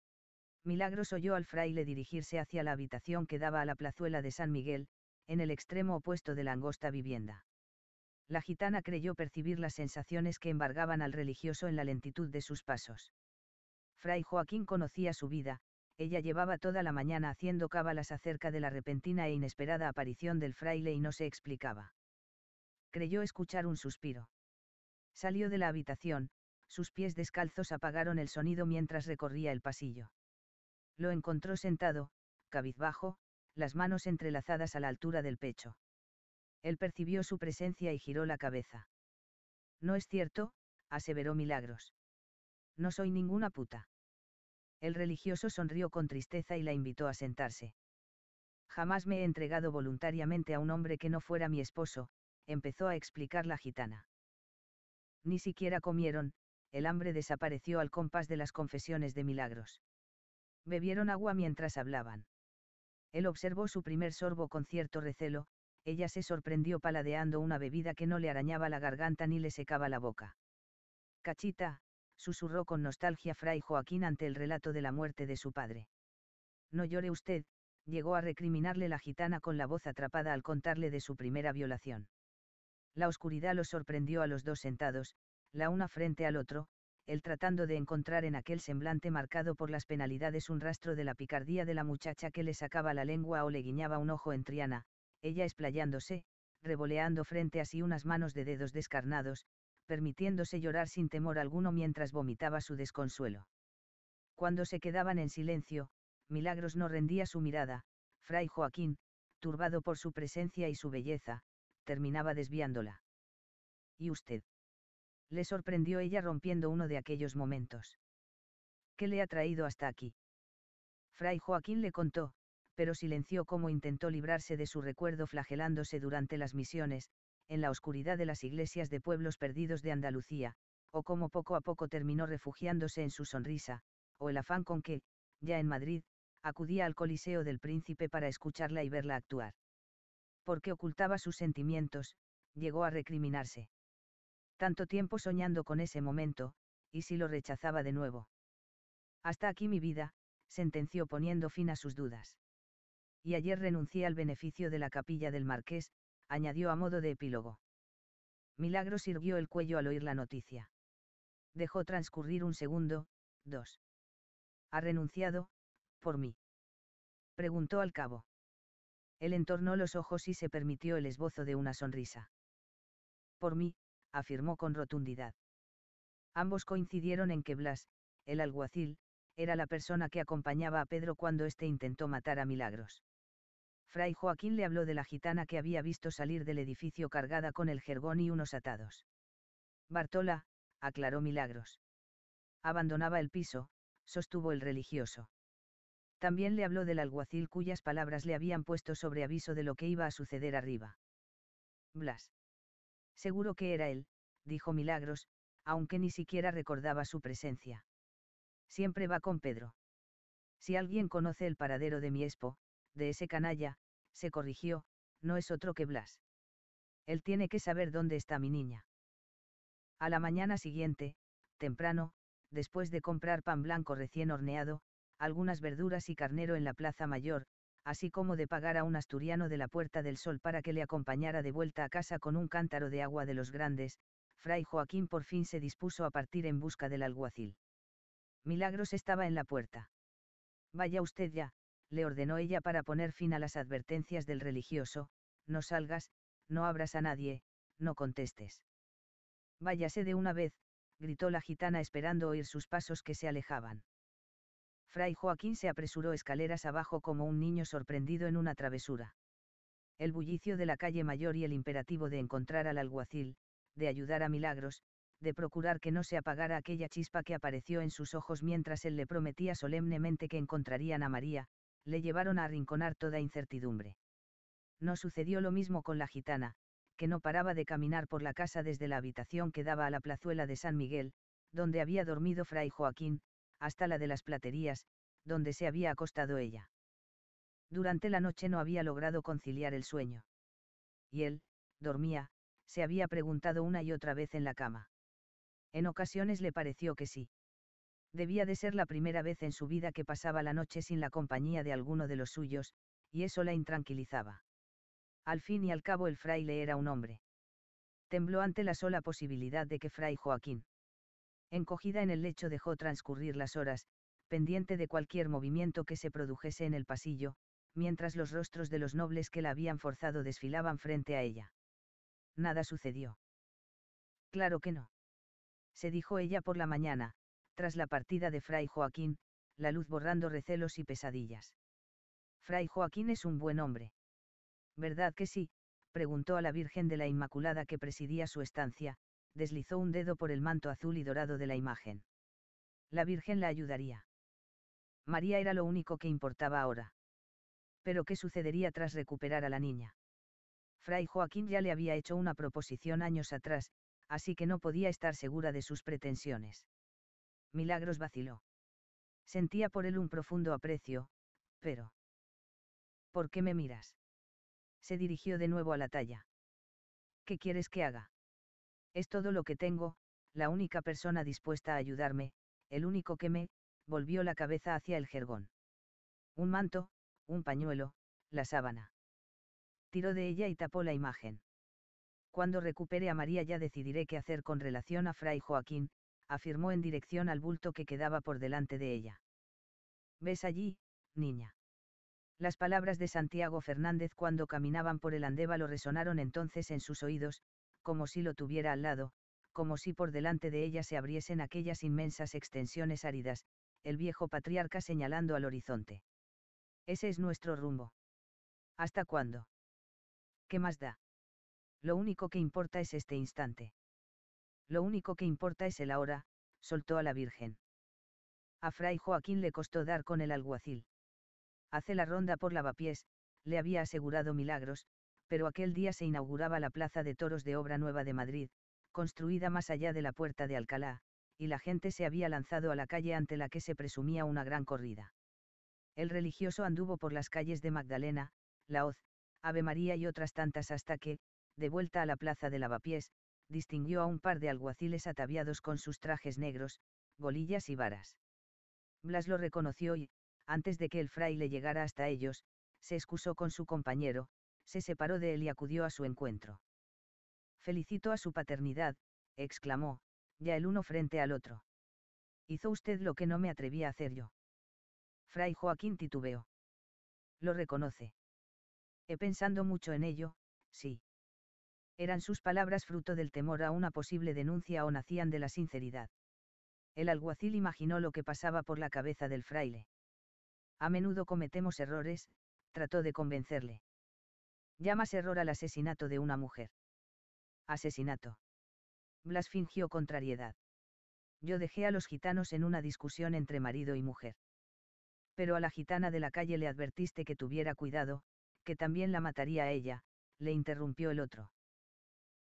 Milagros oyó al fraile dirigirse hacia la habitación que daba a la plazuela de San Miguel, en el extremo opuesto de la angosta vivienda. La gitana creyó percibir las sensaciones que embargaban al religioso en la lentitud de sus pasos. Fray Joaquín conocía su vida, ella llevaba toda la mañana haciendo cábalas acerca de la repentina e inesperada aparición del fraile y no se explicaba. Creyó escuchar un suspiro. Salió de la habitación, sus pies descalzos apagaron el sonido mientras recorría el pasillo. Lo encontró sentado, cabizbajo, las manos entrelazadas a la altura del pecho. Él percibió su presencia y giró la cabeza. No es cierto, aseveró Milagros. No soy ninguna puta. El religioso sonrió con tristeza y la invitó a sentarse. Jamás me he entregado voluntariamente a un hombre que no fuera mi esposo, empezó a explicar la gitana. Ni siquiera comieron, el hambre desapareció al compás de las confesiones de Milagros. Bebieron agua mientras hablaban. Él observó su primer sorbo con cierto recelo, ella se sorprendió paladeando una bebida que no le arañaba la garganta ni le secaba la boca. Cachita, susurró con nostalgia Fray Joaquín ante el relato de la muerte de su padre. No llore usted, llegó a recriminarle la gitana con la voz atrapada al contarle de su primera violación. La oscuridad los sorprendió a los dos sentados, la una frente al otro, él tratando de encontrar en aquel semblante marcado por las penalidades un rastro de la picardía de la muchacha que le sacaba la lengua o le guiñaba un ojo en Triana, ella explayándose, revoleando frente a sí unas manos de dedos descarnados, permitiéndose llorar sin temor alguno mientras vomitaba su desconsuelo. Cuando se quedaban en silencio, Milagros no rendía su mirada, Fray Joaquín, turbado por su presencia y su belleza, terminaba desviándola. ¿Y usted? Le sorprendió ella rompiendo uno de aquellos momentos. ¿Qué le ha traído hasta aquí? Fray Joaquín le contó, pero silenció cómo intentó librarse de su recuerdo flagelándose durante las misiones, en la oscuridad de las iglesias de pueblos perdidos de Andalucía, o cómo poco a poco terminó refugiándose en su sonrisa, o el afán con que, ya en Madrid, acudía al Coliseo del Príncipe para escucharla y verla actuar. Porque ocultaba sus sentimientos, llegó a recriminarse. Tanto tiempo soñando con ese momento, y si lo rechazaba de nuevo. Hasta aquí mi vida, sentenció poniendo fin a sus dudas. Y ayer renuncié al beneficio de la capilla del Marqués, añadió a modo de epílogo. Milagros irguió el cuello al oír la noticia. Dejó transcurrir un segundo, dos. ¿Ha renunciado, por mí? Preguntó al cabo. Él entornó los ojos y se permitió el esbozo de una sonrisa. Por mí, afirmó con rotundidad. Ambos coincidieron en que Blas, el alguacil, era la persona que acompañaba a Pedro cuando éste intentó matar a Milagros. Fray Joaquín le habló de la gitana que había visto salir del edificio cargada con el jergón y unos atados. Bartola, aclaró Milagros. Abandonaba el piso, sostuvo el religioso. También le habló del alguacil cuyas palabras le habían puesto sobre aviso de lo que iba a suceder arriba. Blas. Seguro que era él, dijo Milagros, aunque ni siquiera recordaba su presencia. Siempre va con Pedro. Si alguien conoce el paradero de mi espo, de ese canalla, se corrigió, no es otro que Blas. Él tiene que saber dónde está mi niña. A la mañana siguiente, temprano, después de comprar pan blanco recién horneado, algunas verduras y carnero en la Plaza Mayor, así como de pagar a un asturiano de la Puerta del Sol para que le acompañara de vuelta a casa con un cántaro de agua de los grandes, Fray Joaquín por fin se dispuso a partir en busca del alguacil. Milagros estaba en la puerta. Vaya usted ya, le ordenó ella para poner fin a las advertencias del religioso, no salgas, no abras a nadie, no contestes. Váyase de una vez, gritó la gitana esperando oír sus pasos que se alejaban. Fray Joaquín se apresuró escaleras abajo como un niño sorprendido en una travesura. El bullicio de la calle Mayor y el imperativo de encontrar al alguacil, de ayudar a Milagros, de procurar que no se apagara aquella chispa que apareció en sus ojos mientras él le prometía solemnemente que encontrarían a María, le llevaron a arrinconar toda incertidumbre. No sucedió lo mismo con la gitana, que no paraba de caminar por la casa desde la habitación que daba a la plazuela de San Miguel, donde había dormido Fray Joaquín, hasta la de las platerías, donde se había acostado ella. Durante la noche no había logrado conciliar el sueño. Y él, dormía, se había preguntado una y otra vez en la cama. En ocasiones le pareció que sí. Debía de ser la primera vez en su vida que pasaba la noche sin la compañía de alguno de los suyos, y eso la intranquilizaba. Al fin y al cabo el fraile era un hombre. Tembló ante la sola posibilidad de que Fray Joaquín, encogida en el lecho, dejó transcurrir las horas, pendiente de cualquier movimiento que se produjese en el pasillo, mientras los rostros de los nobles que la habían forzado desfilaban frente a ella. Nada sucedió. Claro que no. Se dijo ella por la mañana, tras la partida de Fray Joaquín, la luz borrando recelos y pesadillas. Fray Joaquín es un buen hombre. ¿Verdad que sí?, preguntó a la Virgen de la Inmaculada que presidía su estancia, deslizó un dedo por el manto azul y dorado de la imagen. La Virgen la ayudaría. María era lo único que importaba ahora. Pero ¿qué sucedería tras recuperar a la niña? Fray Joaquín ya le había hecho una proposición años atrás, así que no podía estar segura de sus pretensiones. Milagros vaciló. Sentía por él un profundo aprecio, pero... ¿Por qué me miras? Se dirigió de nuevo a la talla. ¿Qué quieres que haga? Es todo lo que tengo, la única persona dispuesta a ayudarme, el único que me... Volvió la cabeza hacia el jergón. Un manto, un pañuelo, la sábana. Tiró de ella y tapó la imagen. Cuando recupere a María ya decidiré qué hacer con relación a Fray Joaquín, afirmó en dirección al bulto que quedaba por delante de ella. ¿Ves allí, niña? Las palabras de Santiago Fernández cuando caminaban por el andévalo resonaron entonces en sus oídos, como si lo tuviera al lado, como si por delante de ella se abriesen aquellas inmensas extensiones áridas, el viejo patriarca señalando al horizonte. Ese es nuestro rumbo. ¿Hasta cuándo? ¿Qué más da? Lo único que importa es este instante. Lo único que importa es el ahora, soltó a la Virgen. A Fray Joaquín le costó dar con el alguacil. Hace la ronda por Lavapiés, le había asegurado Milagros, pero aquel día se inauguraba la Plaza de Toros de Obra Nueva de Madrid, construida más allá de la Puerta de Alcalá, y la gente se había lanzado a la calle ante la que se presumía una gran corrida. El religioso anduvo por las calles de Magdalena, La Hoz, Ave María y otras tantas hasta que, de vuelta a la Plaza de Lavapiés, distinguió a un par de alguaciles ataviados con sus trajes negros, golillas y varas. Blas lo reconoció y, antes de que el fraile llegara hasta ellos, se excusó con su compañero, se separó de él y acudió a su encuentro. Felicito a su paternidad, exclamó, ya el uno frente al otro. Hizo usted lo que no me atreví a hacer yo. Fray Joaquín titubeó. Lo reconoce. He pensado mucho en ello, sí. Eran sus palabras fruto del temor a una posible denuncia o nacían de la sinceridad. El alguacil imaginó lo que pasaba por la cabeza del fraile. A menudo cometemos errores, trató de convencerle. Llamas error al asesinato de una mujer. Asesinato. Blas fingió contrariedad. Yo dejé a los gitanos en una discusión entre marido y mujer. Pero a la gitana de la calle le advertiste que tuviera cuidado, que también la mataría a ella, le interrumpió el otro.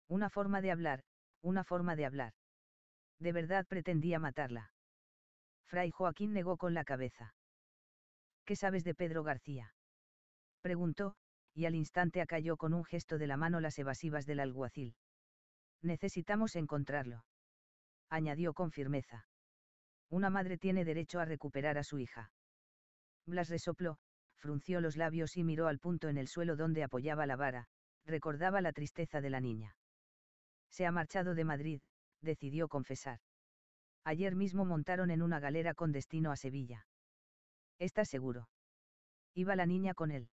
Una forma de hablar, una forma de hablar. ¿De verdad pretendía matarla? Fray Joaquín negó con la cabeza. ¿Qué sabes de Pedro García? Preguntó, y al instante acalló con un gesto de la mano las evasivas del alguacil. Necesitamos encontrarlo. Añadió con firmeza. Una madre tiene derecho a recuperar a su hija. Blas resopló, frunció los labios y miró al punto en el suelo donde apoyaba la vara, recordaba la tristeza de la niña. Se ha marchado de Madrid, decidió confesar. Ayer mismo montaron en una galera con destino a Sevilla. ¿Estás seguro? ¿Iba la niña con él?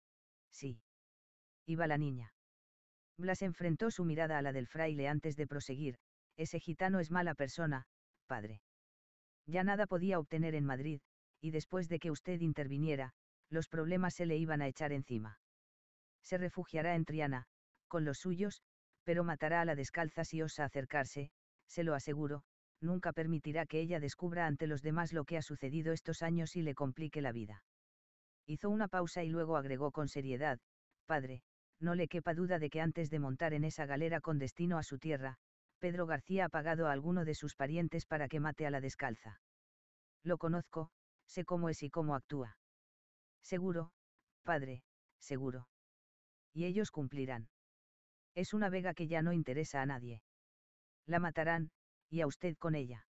Sí. Iba la niña. Blas enfrentó su mirada a la del fraile antes de proseguir. Ese gitano es mala persona, padre. Ya nada podía obtener en Madrid, y después de que usted interviniera, los problemas se le iban a echar encima. Se refugiará en Triana, con los suyos, pero matará a la descalza si osa acercarse, se lo aseguro, nunca permitirá que ella descubra ante los demás lo que ha sucedido estos años y le complique la vida. Hizo una pausa y luego agregó con seriedad, padre, no le quepa duda de que antes de montar en esa galera con destino a su tierra, Pedro García ha pagado a alguno de sus parientes para que mate a la descalza. Lo conozco, sé cómo es y cómo actúa. Seguro, padre, seguro. Y ellos cumplirán. Es una vega que ya no interesa a nadie. La matarán, y a usted con ella.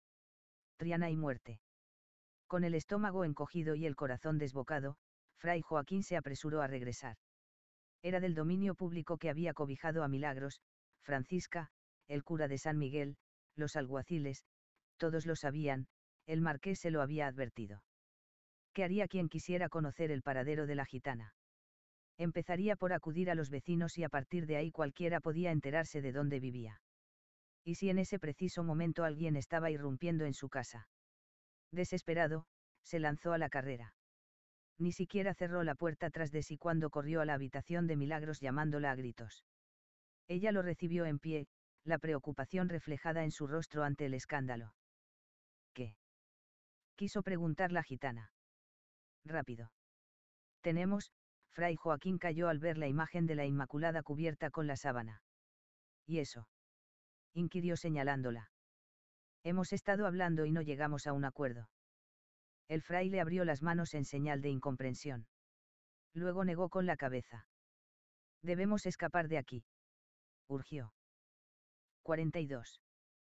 Triana y muerte. Con el estómago encogido y el corazón desbocado, Fray Joaquín se apresuró a regresar. Era del dominio público que había cobijado a Milagros, Francisca, el cura de San Miguel, los alguaciles, todos lo sabían, el marqués se lo había advertido. ¿Qué haría quien quisiera conocer el paradero de la gitana? Empezaría por acudir a los vecinos y a partir de ahí cualquiera podía enterarse de dónde vivía. ¿Y si en ese preciso momento alguien estaba irrumpiendo en su casa? Desesperado, se lanzó a la carrera. Ni siquiera cerró la puerta tras de sí cuando corrió a la habitación de Milagros llamándola a gritos. Ella lo recibió en pie, la preocupación reflejada en su rostro ante el escándalo. ¿Qué? Quiso preguntar la gitana. Rápido. Tenemos, Fray Joaquín cayó al ver la imagen de la Inmaculada cubierta con la sábana. ¿Y eso? Inquirió señalándola. Hemos estado hablando y no llegamos a un acuerdo. El fraile abrió las manos en señal de incomprensión. Luego negó con la cabeza. Debemos escapar de aquí. Urgió. 42.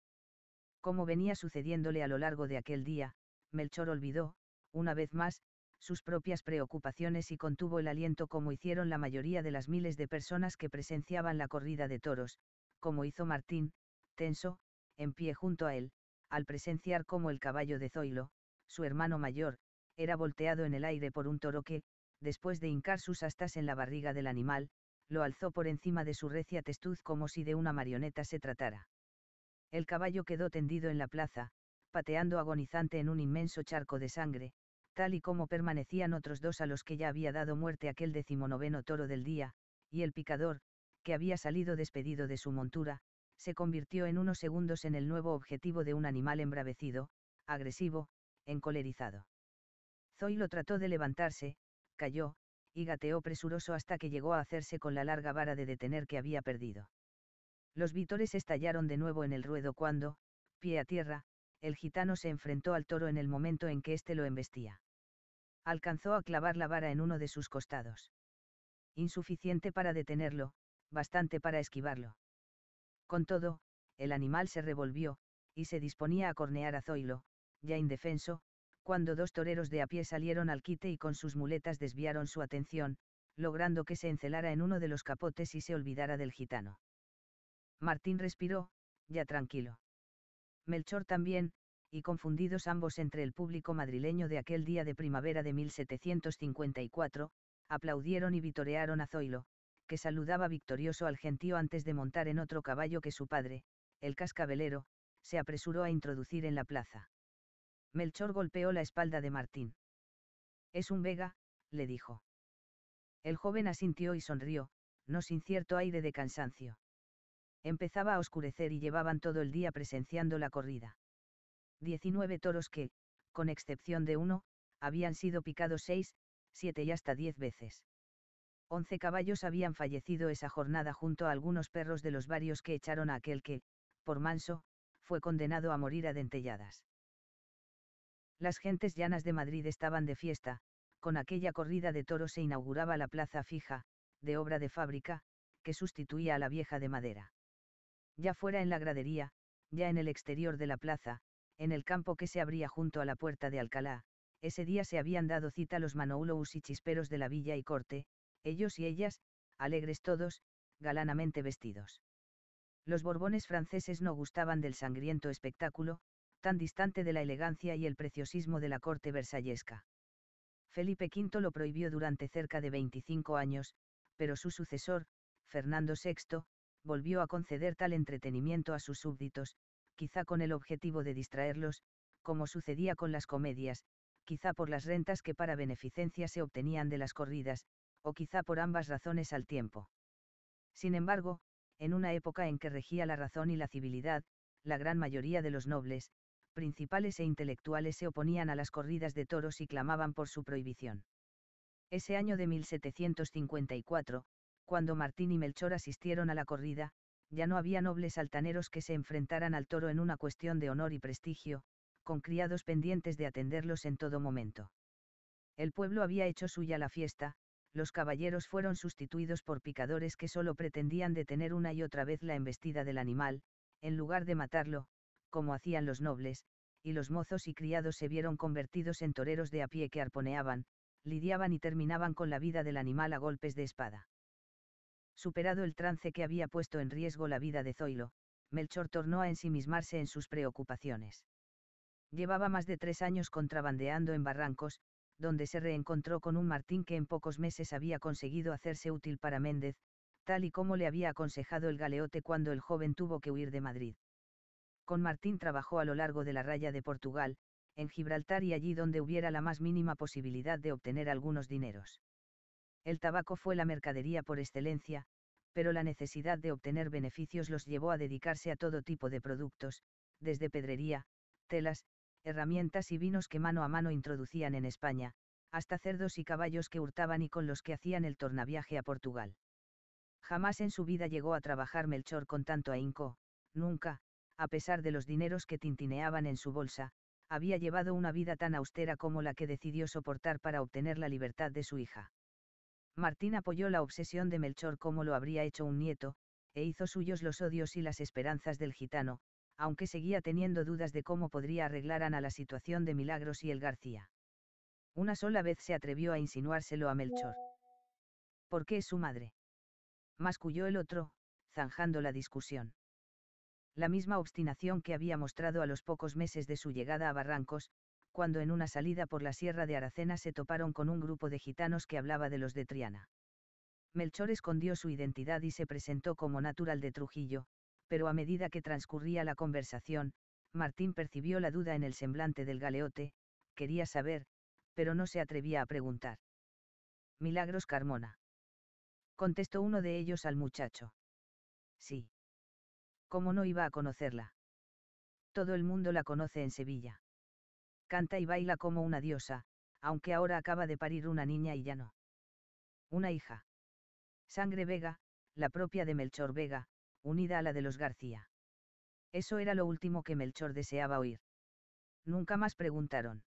Como venía sucediéndole a lo largo de aquel día, Melchor olvidó, una vez más, sus propias preocupaciones y contuvo el aliento como hicieron la mayoría de las miles de personas que presenciaban la corrida de toros, como hizo Martín, tenso, en pie junto a él, al presenciar cómo el caballo de Zoilo, su hermano mayor, era volteado en el aire por un toro que, después de hincar sus astas en la barriga del animal, lo alzó por encima de su recia testuz como si de una marioneta se tratara. El caballo quedó tendido en la plaza, pateando agonizante en un inmenso charco de sangre, tal y como permanecían otros dos a los que ya había dado muerte aquel 19º toro del día, y el picador, que había salido despedido de su montura, se convirtió en unos segundos en el nuevo objetivo de un animal embravecido, agresivo, encolerizado. Zoilo trató de levantarse, cayó, y gateó presuroso hasta que llegó a hacerse con la larga vara de detener que había perdido. Los vítores estallaron de nuevo en el ruedo cuando, pie a tierra, el gitano se enfrentó al toro en el momento en que éste lo embestía. Alcanzó a clavar la vara en uno de sus costados. Insuficiente para detenerlo, bastante para esquivarlo. Con todo, el animal se revolvió, y se disponía a cornear a Zoilo, ya indefenso, cuando dos toreros de a pie salieron al quite y con sus muletas desviaron su atención, logrando que se encelara en uno de los capotes y se olvidara del gitano. Martín respiró, ya tranquilo. Melchor también, y confundidos ambos entre el público madrileño de aquel día de primavera de 1754, aplaudieron y vitorearon a Zoilo, que saludaba victorioso al gentío antes de montar en otro caballo que su padre, el cascabelero, se apresuró a introducir en la plaza. Melchor golpeó la espalda de Martín. Es un vega, le dijo. El joven asintió y sonrió, no sin cierto aire de cansancio. Empezaba a oscurecer y llevaban todo el día presenciando la corrida. 19 toros que, con excepción de uno, habían sido picados 6, 7 y hasta 10 veces. 11 caballos habían fallecido esa jornada junto a algunos perros de los varios que echaron a aquel que, por manso, fue condenado a morir a dentelladas. Las gentes llanas de Madrid estaban de fiesta, con aquella corrida de toros se inauguraba la plaza fija, de obra de fábrica, que sustituía a la vieja de madera. Ya fuera en la gradería, ya en el exterior de la plaza, en el campo que se abría junto a la puerta de Alcalá, ese día se habían dado cita los manoulos y chisperos de la villa y corte, ellos y ellas, alegres todos, galanamente vestidos. Los Borbones franceses no gustaban del sangriento espectáculo, tan distante de la elegancia y el preciosismo de la corte versallesca. Felipe V lo prohibió durante cerca de 25 años, pero su sucesor, Fernando VI, volvió a conceder tal entretenimiento a sus súbditos, quizá con el objetivo de distraerlos, como sucedía con las comedias, quizá por las rentas que para beneficencia se obtenían de las corridas, o quizá por ambas razones al tiempo. Sin embargo, en una época en que regía la razón y la civilidad, la gran mayoría de los nobles, principales e intelectuales se oponían a las corridas de toros y clamaban por su prohibición. Ese año de 1754, cuando Martín y Melchor asistieron a la corrida, ya no había nobles altaneros que se enfrentaran al toro en una cuestión de honor y prestigio, con criados pendientes de atenderlos en todo momento. El pueblo había hecho suya la fiesta, los caballeros fueron sustituidos por picadores que solo pretendían detener una y otra vez la embestida del animal, en lugar de matarlo, como hacían los nobles, y los mozos y criados se vieron convertidos en toreros de a pie que arponeaban, lidiaban y terminaban con la vida del animal a golpes de espada. Superado el trance que había puesto en riesgo la vida de Zoilo, Melchor tornó a ensimismarse en sus preocupaciones. Llevaba más de 3 años contrabandeando en Barrancos, donde se reencontró con un Martín que en pocos meses había conseguido hacerse útil para Méndez, tal y como le había aconsejado el galeote cuando el joven tuvo que huir de Madrid. Con Martín trabajó a lo largo de la raya de Portugal, en Gibraltar y allí donde hubiera la más mínima posibilidad de obtener algunos dineros. El tabaco fue la mercadería por excelencia, pero la necesidad de obtener beneficios los llevó a dedicarse a todo tipo de productos, desde pedrería, telas, herramientas y vinos que mano a mano introducían en España, hasta cerdos y caballos que hurtaban y con los que hacían el tornaviaje a Portugal. Jamás en su vida llegó a trabajar Melchor con tanto ahínco, nunca, a pesar de los dineros que tintineaban en su bolsa, había llevado una vida tan austera como la que decidió soportar para obtener la libertad de su hija. Martín apoyó la obsesión de Melchor como lo habría hecho un nieto, e hizo suyos los odios y las esperanzas del gitano, aunque seguía teniendo dudas de cómo podría arreglar Ana la situación de Milagros y el García. Una sola vez se atrevió a insinuárselo a Melchor. ¿Por qué es su madre? Masculló el otro, zanjando la discusión. La misma obstinación que había mostrado a los pocos meses de su llegada a Barrancos, cuando en una salida por la sierra de Aracena se toparon con un grupo de gitanos que hablaba de los de Triana. Melchor escondió su identidad y se presentó como natural de Trujillo, pero a medida que transcurría la conversación, Martín percibió la duda en el semblante del galeote, quería saber, pero no se atrevía a preguntar. Milagros Carmona. Contestó uno de ellos al muchacho. Sí. ¿Cómo no iba a conocerla? Todo el mundo la conoce en Sevilla. Canta y baila como una diosa, aunque ahora acaba de parir una niña y ya no. Una hija. Sangre Vega, la propia de Melchor Vega, unida a la de los García. Eso era lo último que Melchor deseaba oír. Nunca más preguntaron.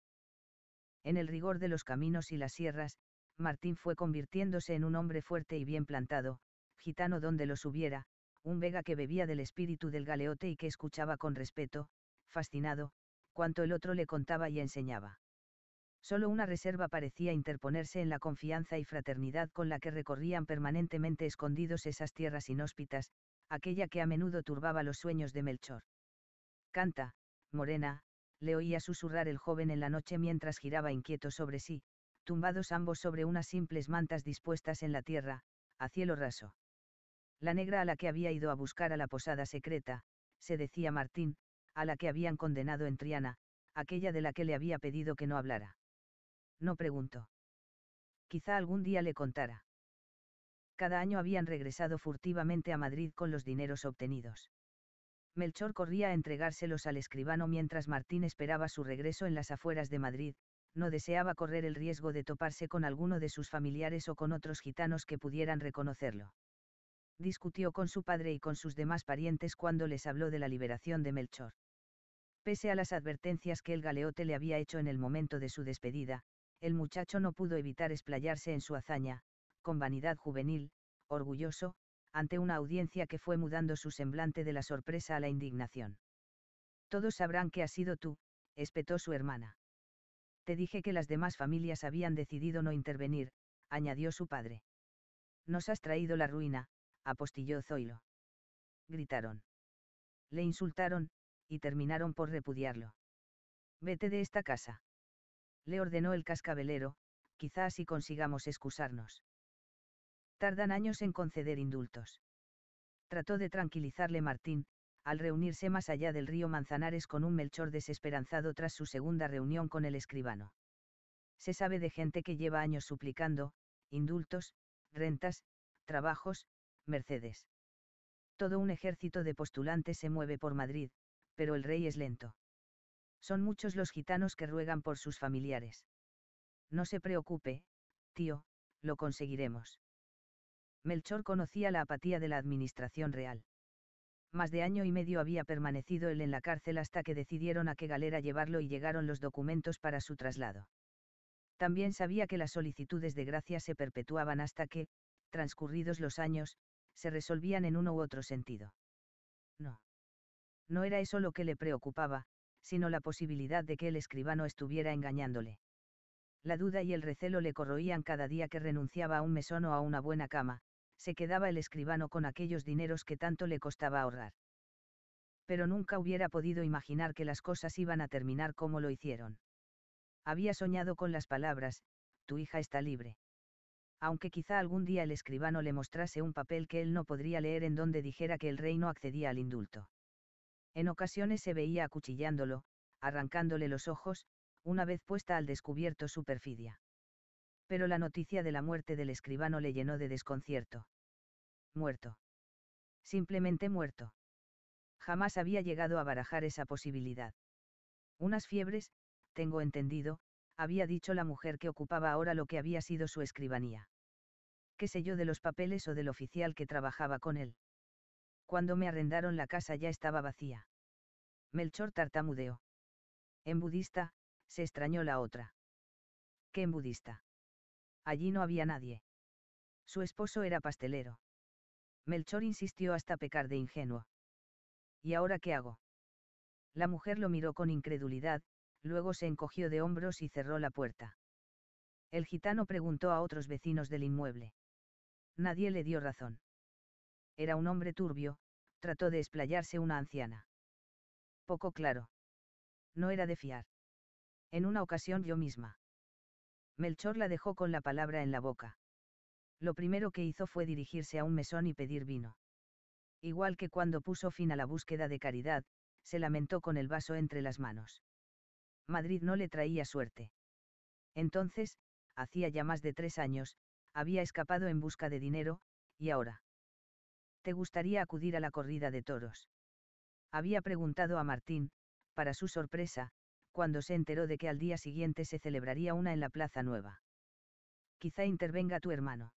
En el rigor de los caminos y las sierras, Martín fue convirtiéndose en un hombre fuerte y bien plantado, gitano donde los hubiera, un Vega que bebía del espíritu del galeote y que escuchaba con respeto, fascinado, cuanto el otro le contaba y enseñaba. Solo una reserva parecía interponerse en la confianza y fraternidad con la que recorrían permanentemente escondidos esas tierras inhóspitas, aquella que a menudo turbaba los sueños de Melchor. Canta, morena, le oía susurrar el joven en la noche mientras giraba inquieto sobre sí, tumbados ambos sobre unas simples mantas dispuestas en la tierra, a cielo raso. La negra a la que había ido a buscar a la posada secreta, se decía Martín, a la que habían condenado en Triana, aquella de la que le había pedido que no hablara. No preguntó. Quizá algún día le contara. Cada año habían regresado furtivamente a Madrid con los dineros obtenidos. Melchor corría a entregárselos al escribano mientras Martín esperaba su regreso en las afueras de Madrid, no deseaba correr el riesgo de toparse con alguno de sus familiares o con otros gitanos que pudieran reconocerlo. Discutió con su padre y con sus demás parientes cuando les habló de la liberación de Melchor. Pese a las advertencias que el galeote le había hecho en el momento de su despedida, el muchacho no pudo evitar explayarse en su hazaña, con vanidad juvenil, orgulloso, ante una audiencia que fue mudando su semblante de la sorpresa a la indignación. Todos sabrán que has sido tú, espetó su hermana. Te dije que las demás familias habían decidido no intervenir, añadió su padre. Nos has traído la ruina, apostilló Zoilo. Gritaron. Le insultaron, y terminaron por repudiarlo. Vete de esta casa. Le ordenó el cascabelero, quizá así consigamos excusarnos. Tardan años en conceder indultos. Trató de tranquilizarle Martín, al reunirse más allá del río Manzanares con un Melchor desesperanzado tras su segunda reunión con el escribano. Se sabe de gente que lleva años suplicando, indultos, rentas, trabajos, mercedes. Todo un ejército de postulantes se mueve por Madrid, pero el rey es lento. Son muchos los gitanos que ruegan por sus familiares. No se preocupe, tío, lo conseguiremos. Melchor conocía la apatía de la administración real. Más de año y medio había permanecido él en la cárcel hasta que decidieron a qué galera llevarlo y llegaron los documentos para su traslado. También sabía que las solicitudes de gracia se perpetuaban hasta que, transcurridos los años, se resolvían en uno u otro sentido. No. No era eso lo que le preocupaba, sino la posibilidad de que el escribano estuviera engañándole. La duda y el recelo le corroían cada día que renunciaba a un mesón o a una buena cama, se quedaba el escribano con aquellos dineros que tanto le costaba ahorrar. Pero nunca hubiera podido imaginar que las cosas iban a terminar como lo hicieron. Había soñado con las palabras, tu hija está libre. Aunque quizá algún día el escribano le mostrase un papel que él no podría leer en donde dijera que el rey no accedía al indulto. En ocasiones se veía acuchillándolo, arrancándole los ojos, una vez puesta al descubierto su perfidia. Pero la noticia de la muerte del escribano le llenó de desconcierto. Muerto. Simplemente muerto. Jamás había llegado a barajar esa posibilidad. Unas fiebres, tengo entendido, había dicho la mujer que ocupaba ahora lo que había sido su escribanía. ¿Qué sé yo de los papeles o del oficial que trabajaba con él? Cuando me arrendaron la casa ya estaba vacía. Melchor tartamudeó. En budista, se extrañó la otra. ¿Qué en budista? Allí no había nadie. Su esposo era pastelero. Melchor insistió hasta pecar de ingenuo. ¿Y ahora qué hago? La mujer lo miró con incredulidad, luego se encogió de hombros y cerró la puerta. El gitano preguntó a otros vecinos del inmueble. Nadie le dio razón. Era un hombre turbio, trató de explayarse una anciana. Poco claro. No era de fiar. En una ocasión yo misma. Melchor la dejó con la palabra en la boca. Lo primero que hizo fue dirigirse a un mesón y pedir vino. Igual que cuando puso fin a la búsqueda de caridad, se lamentó con el vaso entre las manos. Madrid no le traía suerte. Entonces, hacía ya más de 3 años, había escapado en busca de dinero, y ahora. ¿Te gustaría acudir a la corrida de toros? Había preguntado a Martín, para su sorpresa, cuando se enteró de que al día siguiente se celebraría una en la Plaza Nueva. Quizá intervenga tu hermano.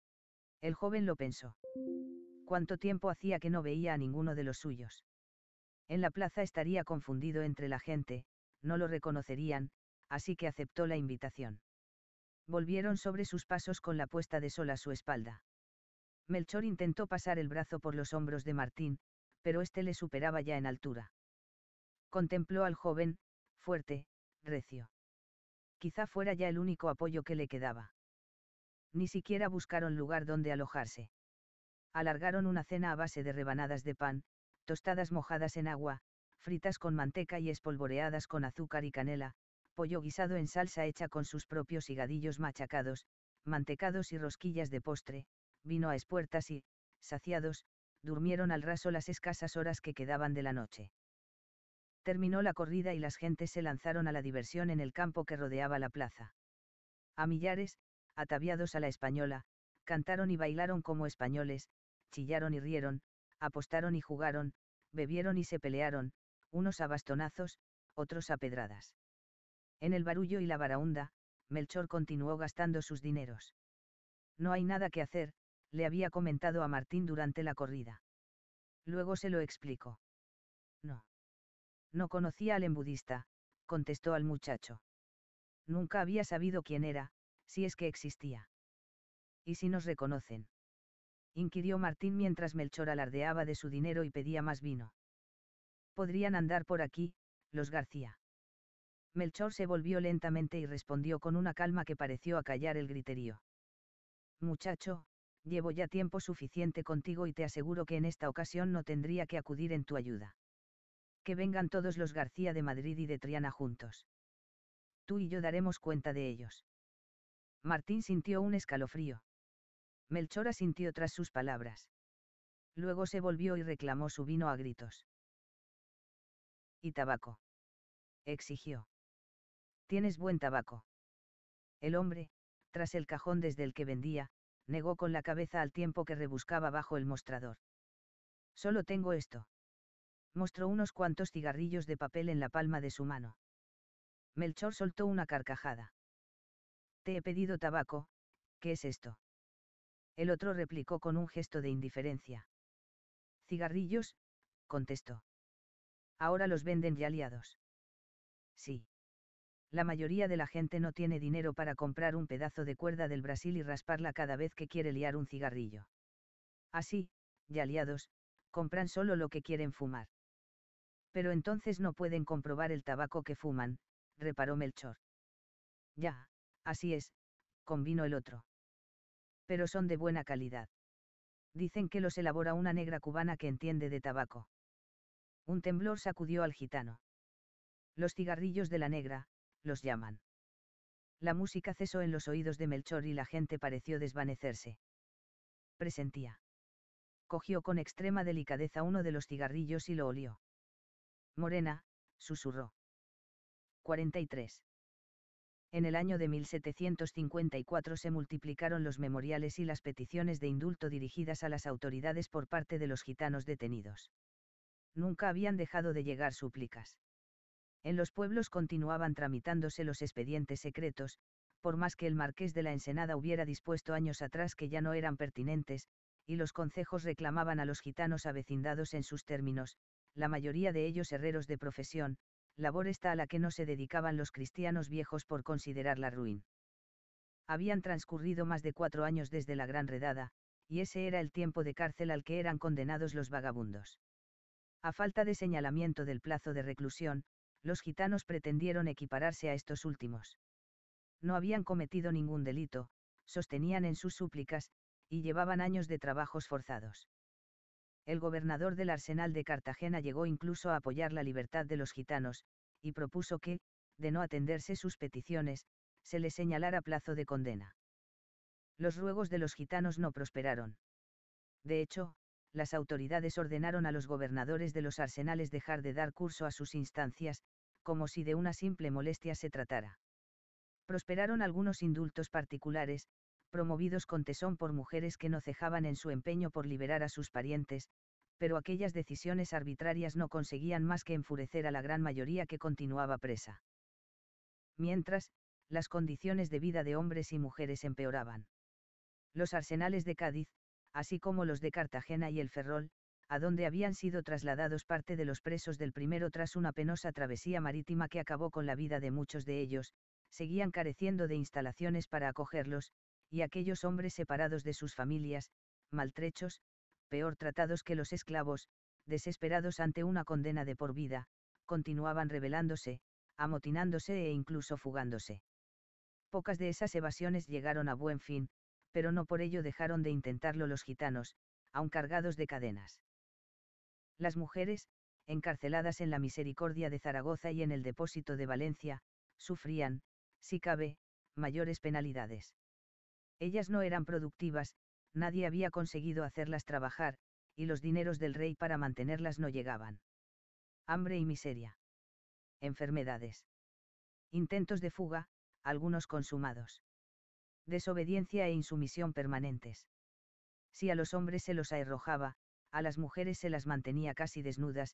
El joven lo pensó. ¿Cuánto tiempo hacía que no veía a ninguno de los suyos? En la plaza estaría confundido entre la gente, no lo reconocerían, así que aceptó la invitación. Volvieron sobre sus pasos con la puesta de sol a su espalda. Melchor intentó pasar el brazo por los hombros de Martín, pero éste le superaba ya en altura. Contempló al joven, fuerte, recio. Quizá fuera ya el único apoyo que le quedaba. Ni siquiera buscaron lugar donde alojarse. Alargaron una cena a base de rebanadas de pan, tostadas mojadas en agua, fritas con manteca y espolvoreadas con azúcar y canela, pollo guisado en salsa hecha con sus propios higadillos machacados, mantecados y rosquillas de postre, vino a espuertas y, saciados, durmieron al raso las escasas horas que quedaban de la noche. Terminó la corrida y las gentes se lanzaron a la diversión en el campo que rodeaba la plaza. A millares, ataviados a la española, cantaron y bailaron como españoles, chillaron y rieron, apostaron y jugaron, bebieron y se pelearon, unos a bastonazos, otros a pedradas. En el barullo y la baraúnda, Melchor continuó gastando sus dineros. No hay nada que hacer, le había comentado a Martín durante la corrida. Luego se lo explicó. No. No conocía al embudista, contestó al muchacho. Nunca había sabido quién era, si es que existía. ¿Y si nos reconocen? Inquirió Martín mientras Melchor alardeaba de su dinero y pedía más vino. Podrían andar por aquí, los García. Melchor se volvió lentamente y respondió con una calma que pareció acallar el griterío. Muchacho, llevo ya tiempo suficiente contigo y te aseguro que en esta ocasión no tendría que acudir en tu ayuda. Que vengan todos los García de Madrid y de Triana juntos. Tú y yo daremos cuenta de ellos. Martín sintió un escalofrío. Melchor asintió tras sus palabras. Luego se volvió y reclamó su vino a gritos. ¿Y tabaco? Exigió. ¿Tienes buen tabaco? El hombre, tras el cajón desde el que vendía, negó con la cabeza al tiempo que rebuscaba bajo el mostrador. Solo tengo esto. Mostró unos cuantos cigarrillos de papel en la palma de su mano. Melchor soltó una carcajada. Te he pedido tabaco, ¿qué es esto? El otro replicó con un gesto de indiferencia. Cigarrillos, contestó. Ahora los venden ya liados. Sí. La mayoría de la gente no tiene dinero para comprar un pedazo de cuerda del Brasil y rasparla cada vez que quiere liar un cigarrillo. Así, ya liados, compran solo lo que quieren fumar. Pero entonces no pueden comprobar el tabaco que fuman, reparó Melchor. Ya, así es, convino el otro. Pero son de buena calidad. Dicen que los elabora una negra cubana que entiende de tabaco. Un temblor sacudió al gitano. Los cigarrillos de la negra, los llaman. La música cesó en los oídos de Melchor y la gente pareció desvanecerse. Presentía. Cogió con extrema delicadeza uno de los cigarrillos y lo olió. Morena, susurró. 43. En el año de 1754 se multiplicaron los memoriales y las peticiones de indulto dirigidas a las autoridades por parte de los gitanos detenidos. Nunca habían dejado de llegar súplicas. En los pueblos continuaban tramitándose los expedientes secretos, por más que el marqués de la Ensenada hubiera dispuesto años atrás que ya no eran pertinentes, y los concejos reclamaban a los gitanos avecindados en sus términos, la mayoría de ellos herreros de profesión, labor esta a la que no se dedicaban los cristianos viejos por considerarla ruin. Habían transcurrido más de 4 años desde la Gran Redada, y ese era el tiempo de cárcel al que eran condenados los vagabundos. A falta de señalamiento del plazo de reclusión, los gitanos pretendieron equipararse a estos últimos. No habían cometido ningún delito, sostenían en sus súplicas, y llevaban años de trabajos forzados. El gobernador del Arsenal de Cartagena llegó incluso a apoyar la libertad de los gitanos, y propuso que, de no atenderse sus peticiones, se les señalara plazo de condena. Los ruegos de los gitanos no prosperaron. De hecho, las autoridades ordenaron a los gobernadores de los arsenales dejar de dar curso a sus instancias, como si de una simple molestia se tratara. Prosperaron algunos indultos particulares, promovidos con tesón por mujeres que no cejaban en su empeño por liberar a sus parientes, pero aquellas decisiones arbitrarias no conseguían más que enfurecer a la gran mayoría que continuaba presa. Mientras, las condiciones de vida de hombres y mujeres empeoraban. Los arsenales de Cádiz, así como los de Cartagena y el Ferrol, a donde habían sido trasladados parte de los presos del primero tras una penosa travesía marítima que acabó con la vida de muchos de ellos, seguían careciendo de instalaciones para acogerlos, y aquellos hombres separados de sus familias, maltrechos, peor tratados que los esclavos, desesperados ante una condena de por vida, continuaban rebelándose, amotinándose e incluso fugándose. Pocas de esas evasiones llegaron a buen fin, pero no por ello dejaron de intentarlo los gitanos, aun cargados de cadenas. Las mujeres, encarceladas en la Misericordia de Zaragoza y en el Depósito de Valencia, sufrían, si cabe, mayores penalidades. Ellas no eran productivas, nadie había conseguido hacerlas trabajar, y los dineros del rey para mantenerlas no llegaban. Hambre y miseria. Enfermedades. Intentos de fuga, algunos consumados. Desobediencia e insumisión permanentes. Si a los hombres se los arrojaba, a las mujeres se las mantenía casi desnudas,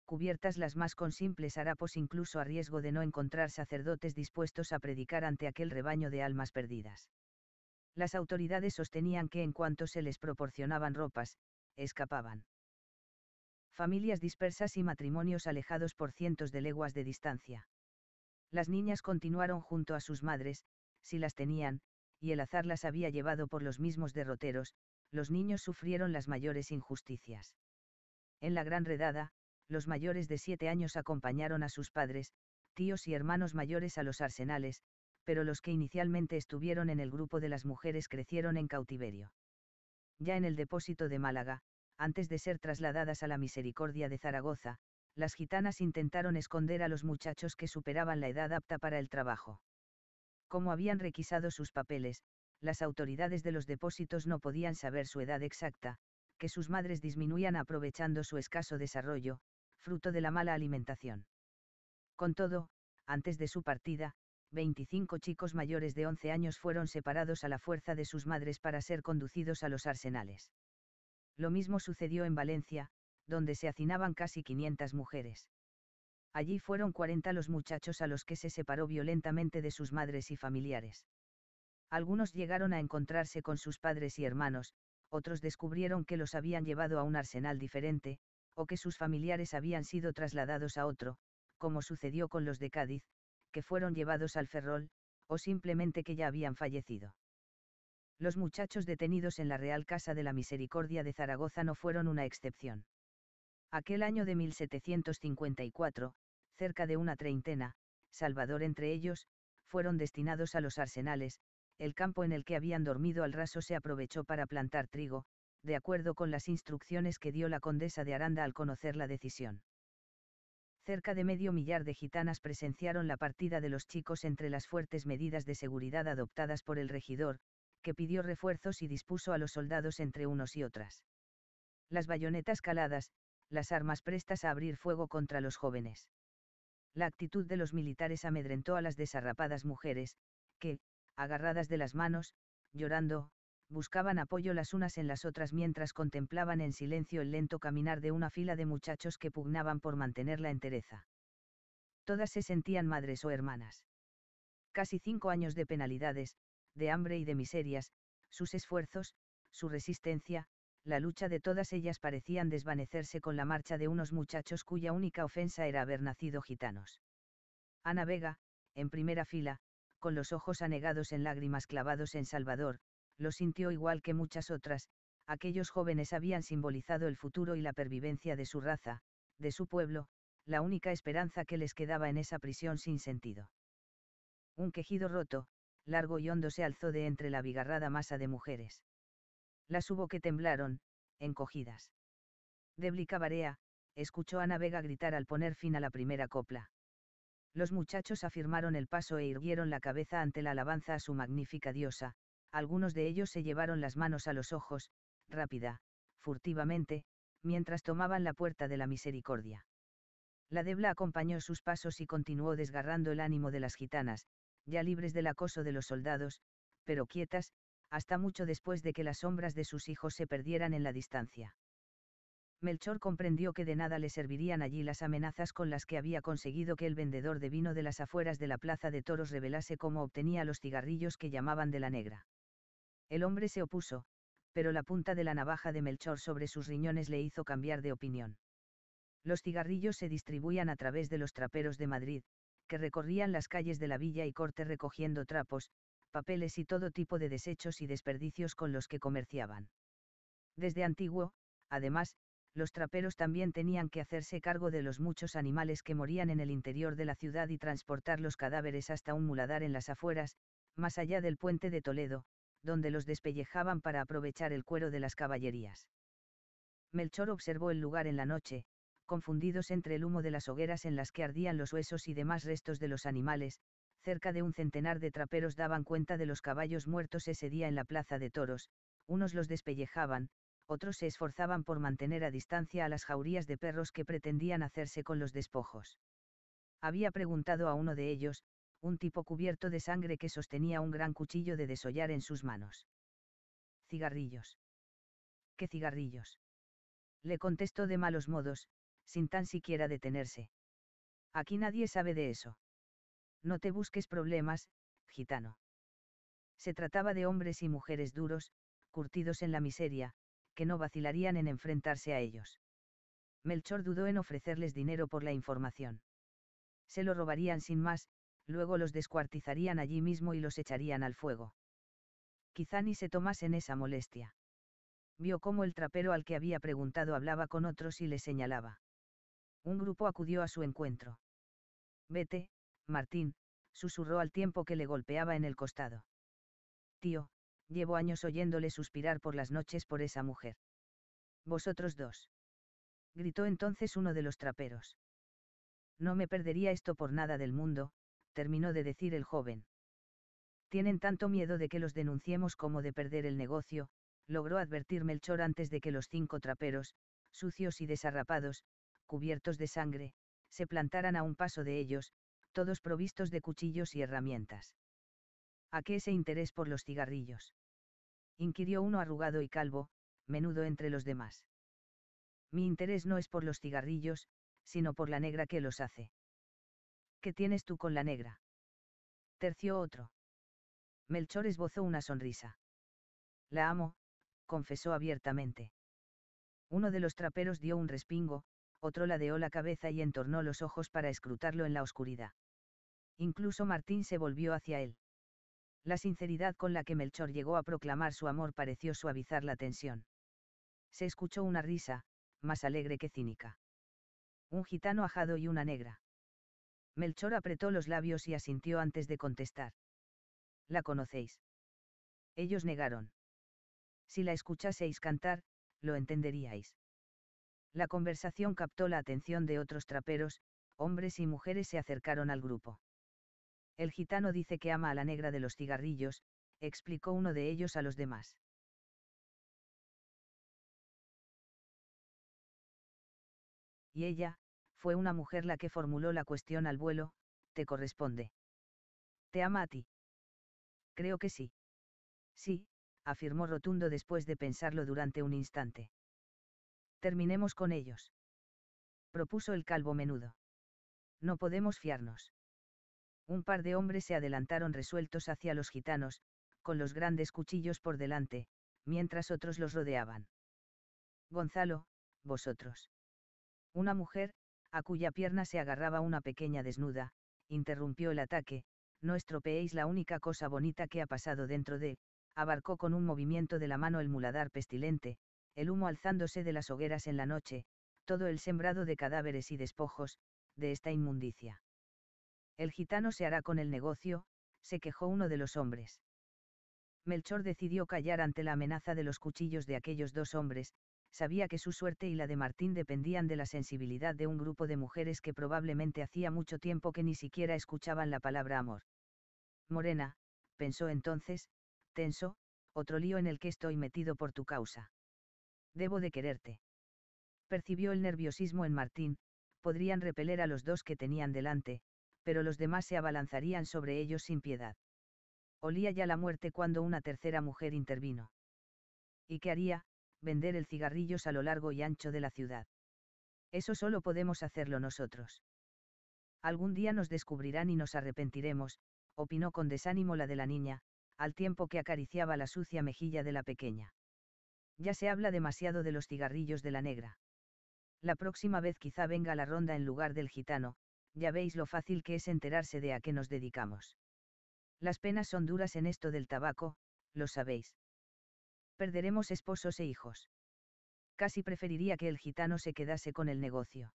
cubiertas las más con simples harapos incluso a riesgo de no encontrar sacerdotes dispuestos a predicar ante aquel rebaño de almas perdidas. Las autoridades sostenían que en cuanto se les proporcionaban ropas, escapaban. Familias dispersas y matrimonios alejados por cientos de leguas de distancia. Las niñas continuaron junto a sus madres, si las tenían, y el azar las había llevado por los mismos derroteros, los niños sufrieron las mayores injusticias. En la Gran Redada, los mayores de 7 años acompañaron a sus padres, tíos y hermanos mayores a los arsenales, pero los que inicialmente estuvieron en el grupo de las mujeres crecieron en cautiverio. Ya en el depósito de Málaga, antes de ser trasladadas a la Misericordia de Zaragoza, las gitanas intentaron esconder a los muchachos que superaban la edad apta para el trabajo. Como habían requisado sus papeles, las autoridades de los depósitos no podían saber su edad exacta, que sus madres disminuían aprovechando su escaso desarrollo, fruto de la mala alimentación. Con todo, antes de su partida, 25 chicos mayores de 11 años fueron separados a la fuerza de sus madres para ser conducidos a los arsenales. Lo mismo sucedió en Valencia, donde se hacinaban casi 500 mujeres. Allí fueron 40 los muchachos a los que se separó violentamente de sus madres y familiares. Algunos llegaron a encontrarse con sus padres y hermanos, otros descubrieron que los habían llevado a un arsenal diferente, o que sus familiares habían sido trasladados a otro, como sucedió con los de Cádiz, que fueron llevados al Ferrol, o simplemente que ya habían fallecido. Los muchachos detenidos en la Real Casa de la Misericordia de Zaragoza no fueron una excepción. Aquel año de 1754, cerca de una treintena, Salvador entre ellos, fueron destinados a los arsenales. El campo en el que habían dormido al raso se aprovechó para plantar trigo, de acuerdo con las instrucciones que dio la condesa de Aranda al conocer la decisión. Cerca de medio millar de gitanas presenciaron la partida de los chicos entre las fuertes medidas de seguridad adoptadas por el regidor, que pidió refuerzos y dispuso a los soldados entre unos y otras. Las bayonetas caladas, las armas prestas a abrir fuego contra los jóvenes. La actitud de los militares amedrentó a las desarrapadas mujeres, que, agarradas de las manos, llorando, buscaban apoyo las unas en las otras mientras contemplaban en silencio el lento caminar de una fila de muchachos que pugnaban por mantener la entereza. Todas se sentían madres o hermanas. Casi 5 años de penalidades, de hambre y de miserias, sus esfuerzos, su resistencia, la lucha de todas ellas parecían desvanecerse con la marcha de unos muchachos cuya única ofensa era haber nacido gitanos. Ana Vega, en primera fila, con los ojos anegados en lágrimas clavados en Salvador, lo sintió igual que muchas otras. Aquellos jóvenes habían simbolizado el futuro y la pervivencia de su raza, de su pueblo, la única esperanza que les quedaba en esa prisión sin sentido. Un quejido roto, largo y hondo se alzó de entre la abigarrada masa de mujeres. Las hubo que temblaron, encogidas. Debli Cabarea, escuchó a Ana Vega gritar al poner fin a la primera copla. Los muchachos afirmaron el paso e irguieron la cabeza ante la alabanza a su magnífica diosa. Algunos de ellos se llevaron las manos a los ojos, rápida, furtivamente, mientras tomaban la puerta de la Misericordia. La Debla acompañó sus pasos y continuó desgarrando el ánimo de las gitanas, ya libres del acoso de los soldados, pero quietas, hasta mucho después de que las sombras de sus hijos se perdieran en la distancia. Melchor comprendió que de nada le servirían allí las amenazas con las que había conseguido que el vendedor de vino de las afueras de la plaza de toros revelase cómo obtenía los cigarrillos que llamaban de la negra. El hombre se opuso, pero la punta de la navaja de Melchor sobre sus riñones le hizo cambiar de opinión. Los cigarrillos se distribuían a través de los traperos de Madrid, que recorrían las calles de la villa y corte recogiendo trapos, papeles y todo tipo de desechos y desperdicios con los que comerciaban. Desde antiguo, además, los traperos también tenían que hacerse cargo de los muchos animales que morían en el interior de la ciudad y transportar los cadáveres hasta un muladar en las afueras, más allá del puente de Toledo, donde los despellejaban para aprovechar el cuero de las caballerías. Melchor observó el lugar en la noche, confundidos entre el humo de las hogueras en las que ardían los huesos y demás restos de los animales. Cerca de un centenar de traperos daban cuenta de los caballos muertos ese día en la plaza de toros, unos los despellejaban, otros se esforzaban por mantener a distancia a las jaurías de perros que pretendían hacerse con los despojos. Había preguntado a uno de ellos, un tipo cubierto de sangre que sostenía un gran cuchillo de desollar en sus manos. ¿Cigarrillos? ¿Qué cigarrillos? Le contestó de malos modos, sin tan siquiera detenerse. Aquí nadie sabe de eso. No te busques problemas, gitano. Se trataba de hombres y mujeres duros, curtidos en la miseria, que no vacilarían en enfrentarse a ellos. Melchor dudó en ofrecerles dinero por la información. Se lo robarían sin más, luego los descuartizarían allí mismo y los echarían al fuego. Quizá ni se tomasen esa molestia. Vio cómo el trapero al que había preguntado hablaba con otros y le señalaba. Un grupo acudió a su encuentro. Vete, Martín, susurró al tiempo que le golpeaba en el costado. Tío, llevo años oyéndole suspirar por las noches por esa mujer. Vosotros dos. Gritó entonces uno de los traperos. No me perdería esto por nada del mundo, terminó de decir el joven. Tienen tanto miedo de que los denunciemos como de perder el negocio, logró advertir Melchor antes de que los 5 traperos, sucios y desarrapados, cubiertos de sangre, se plantaran a un paso de ellos, todos provistos de cuchillos y herramientas. ¿A qué ese interés por los cigarrillos?, inquirió uno arrugado y calvo, menudo entre los demás. Mi interés no es por los cigarrillos, sino por la negra que los hace. ¿Qué tienes tú con la negra?, terció otro. Melchor esbozó una sonrisa. La amo, confesó abiertamente. Uno de los traperos dio un respingo, otro ladeó la cabeza y entornó los ojos para escrutarlo en la oscuridad. Incluso Martín se volvió hacia él. La sinceridad con la que Melchor llegó a proclamar su amor pareció suavizar la tensión. Se escuchó una risa, más alegre que cínica. Un gitano ajado y una negra. Melchor apretó los labios y asintió antes de contestar. ¿La conocéis? Ellos negaron. Si la escuchaseis cantar, lo entenderíais. La conversación captó la atención de otros traperos, hombres y mujeres se acercaron al grupo. El gitano dice que ama a la negra de los cigarrillos, explicó uno de ellos a los demás. Y ella, fue una mujer la que formuló la cuestión al vuelo, ¿te corresponde? ¿Te ama a ti? Creo que sí. Sí, afirmó rotundo después de pensarlo durante un instante. Terminemos con ellos, propuso el calvo menudo. No podemos fiarnos. Un par de hombres se adelantaron resueltos hacia los gitanos, con los grandes cuchillos por delante, mientras otros los rodeaban. Gonzalo, vosotros. Una mujer, a cuya pierna se agarraba una pequeña desnuda, interrumpió el ataque. No estropeéis la única cosa bonita que ha pasado dentro de, abarcó con un movimiento de la mano el muladar pestilente, el humo alzándose de las hogueras en la noche, todo el sembrado de cadáveres y despojos, de esta inmundicia. El gitano se hará con el negocio, se quejó uno de los hombres. Melchor decidió callar ante la amenaza de los cuchillos de aquellos dos hombres, sabía que su suerte y la de Martín dependían de la sensibilidad de un grupo de mujeres que probablemente hacía mucho tiempo que ni siquiera escuchaban la palabra amor. Morena, pensó entonces, tenso, otro lío en el que estoy metido por tu causa. Debo de quererte. Percibió el nerviosismo en Martín, podrían repeler a los dos que tenían delante, pero los demás se abalanzarían sobre ellos sin piedad. Olía ya la muerte cuando una tercera mujer intervino. ¿Y qué haría? Vender el cigarrillos a lo largo y ancho de la ciudad. Eso solo podemos hacerlo nosotros. Algún día nos descubrirán y nos arrepentiremos, opinó con desánimo la de la niña, al tiempo que acariciaba la sucia mejilla de la pequeña. Ya se habla demasiado de los cigarrillos de la negra. La próxima vez quizá venga la ronda en lugar del gitano, ya veis lo fácil que es enterarse de a qué nos dedicamos. Las penas son duras en esto del tabaco, lo sabéis. Perderemos esposos e hijos. Casi preferiría que el gitano se quedase con el negocio.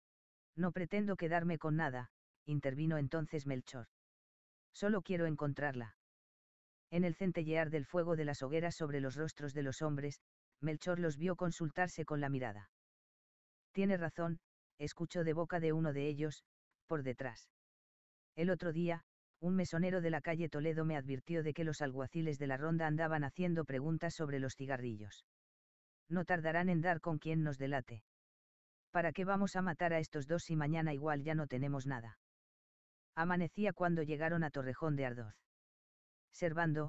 No pretendo quedarme con nada, intervino entonces Melchor. Solo quiero encontrarla. En el centellear del fuego de las hogueras sobre los rostros de los hombres, Melchor los vio consultarse con la mirada. Tiene razón, escuchó de boca de uno de ellos, por detrás. El otro día, un mesonero de la calle Toledo me advirtió de que los alguaciles de la ronda andaban haciendo preguntas sobre los cigarrillos. No tardarán en dar con quien nos delate. ¿Para qué vamos a matar a estos dos si mañana igual ya no tenemos nada? Amanecía cuando llegaron a Torrejón de Ardoz. Servando,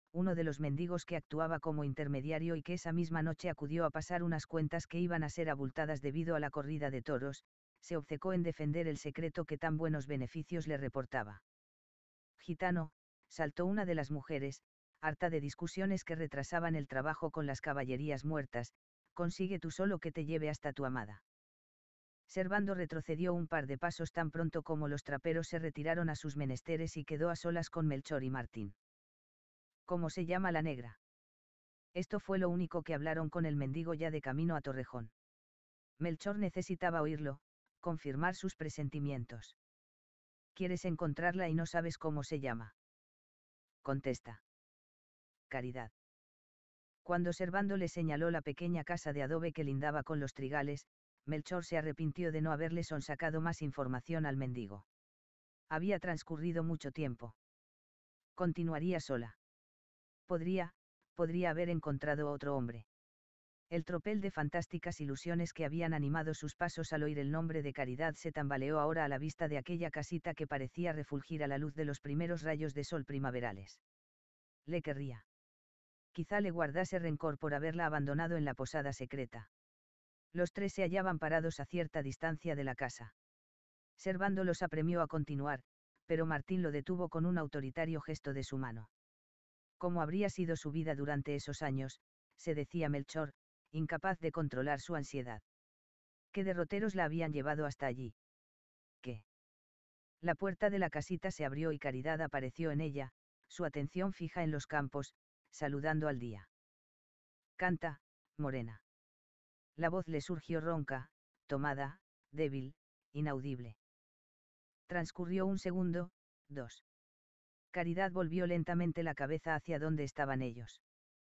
uno de los mendigos que actuaba como intermediario y que esa misma noche acudió a pasar unas cuentas que iban a ser abultadas debido a la corrida de toros, se obcecó en defender el secreto que tan buenos beneficios le reportaba. Gitano, saltó una de las mujeres, harta de discusiones que retrasaban el trabajo con las caballerías muertas, consigue tú solo que te lleve hasta tu amada. Servando retrocedió un par de pasos tan pronto como los traperos se retiraron a sus menesteres y quedó a solas con Melchor y Martín. ¿Cómo se llama la negra? Esto fue lo único que hablaron con el mendigo ya de camino a Torrejón. Melchor necesitaba oírlo, confirmar sus presentimientos. ¿Quieres encontrarla y no sabes cómo se llama? Contesta. Caridad. Cuando Servando le señaló la pequeña casa de adobe que lindaba con los trigales, Melchor se arrepintió de no haberle sonsacado más información al mendigo. Había transcurrido mucho tiempo. Continuaría sola. Podría haber encontrado otro hombre. El tropel de fantásticas ilusiones que habían animado sus pasos al oír el nombre de Caridad se tambaleó ahora a la vista de aquella casita que parecía refulgir a la luz de los primeros rayos de sol primaverales. Le querría. Quizá le guardase rencor por haberla abandonado en la posada secreta. Los tres se hallaban parados a cierta distancia de la casa. Servando los apremió a continuar, pero Martín lo detuvo con un autoritario gesto de su mano. ¿Cómo habría sido su vida durante esos años?, se decía Melchor, incapaz de controlar su ansiedad. ¿Qué derroteros la habían llevado hasta allí? ¿Qué? La puerta de la casita se abrió y Caridad apareció en ella, su atención fija en los campos, saludando al día. Canta, morena. La voz le surgió ronca, tomada, débil, inaudible. Transcurrió un segundo, dos. Caridad volvió lentamente la cabeza hacia donde estaban ellos.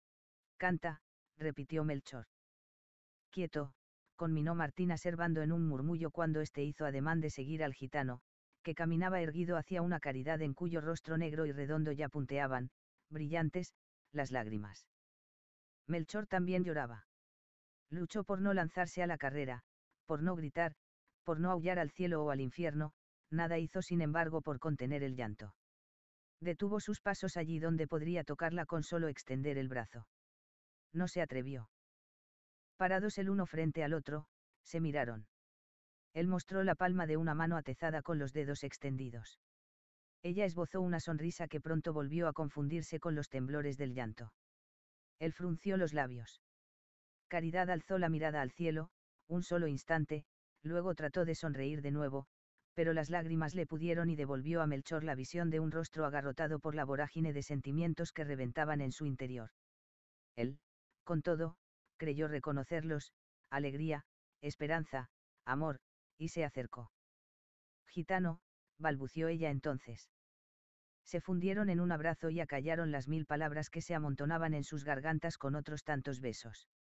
Canta, repitió Melchor. Quieto, conminó Martín Servando en un murmullo cuando éste hizo ademán de seguir al gitano, que caminaba erguido hacia una Caridad en cuyo rostro negro y redondo ya punteaban, brillantes, las lágrimas. Melchor también lloraba. Luchó por no lanzarse a la carrera, por no gritar, por no aullar al cielo o al infierno, nada hizo sin embargo por contener el llanto. Detuvo sus pasos allí donde podría tocarla con solo extender el brazo. No se atrevió. Parados el uno frente al otro, se miraron. Él mostró la palma de una mano atezada con los dedos extendidos. Ella esbozó una sonrisa que pronto volvió a confundirse con los temblores del llanto. Él frunció los labios. Caridad alzó la mirada al cielo, un solo instante, luego trató de sonreír de nuevo, pero las lágrimas le pudieron y devolvió a Melchor la visión de un rostro agarrotado por la vorágine de sentimientos que reventaban en su interior. Él, con todo, creyó reconocerlos, alegría, esperanza, amor, y se acercó. Gitano, balbució ella entonces. Se fundieron en un abrazo y acallaron las 1000 palabras que se amontonaban en sus gargantas con otros tantos besos.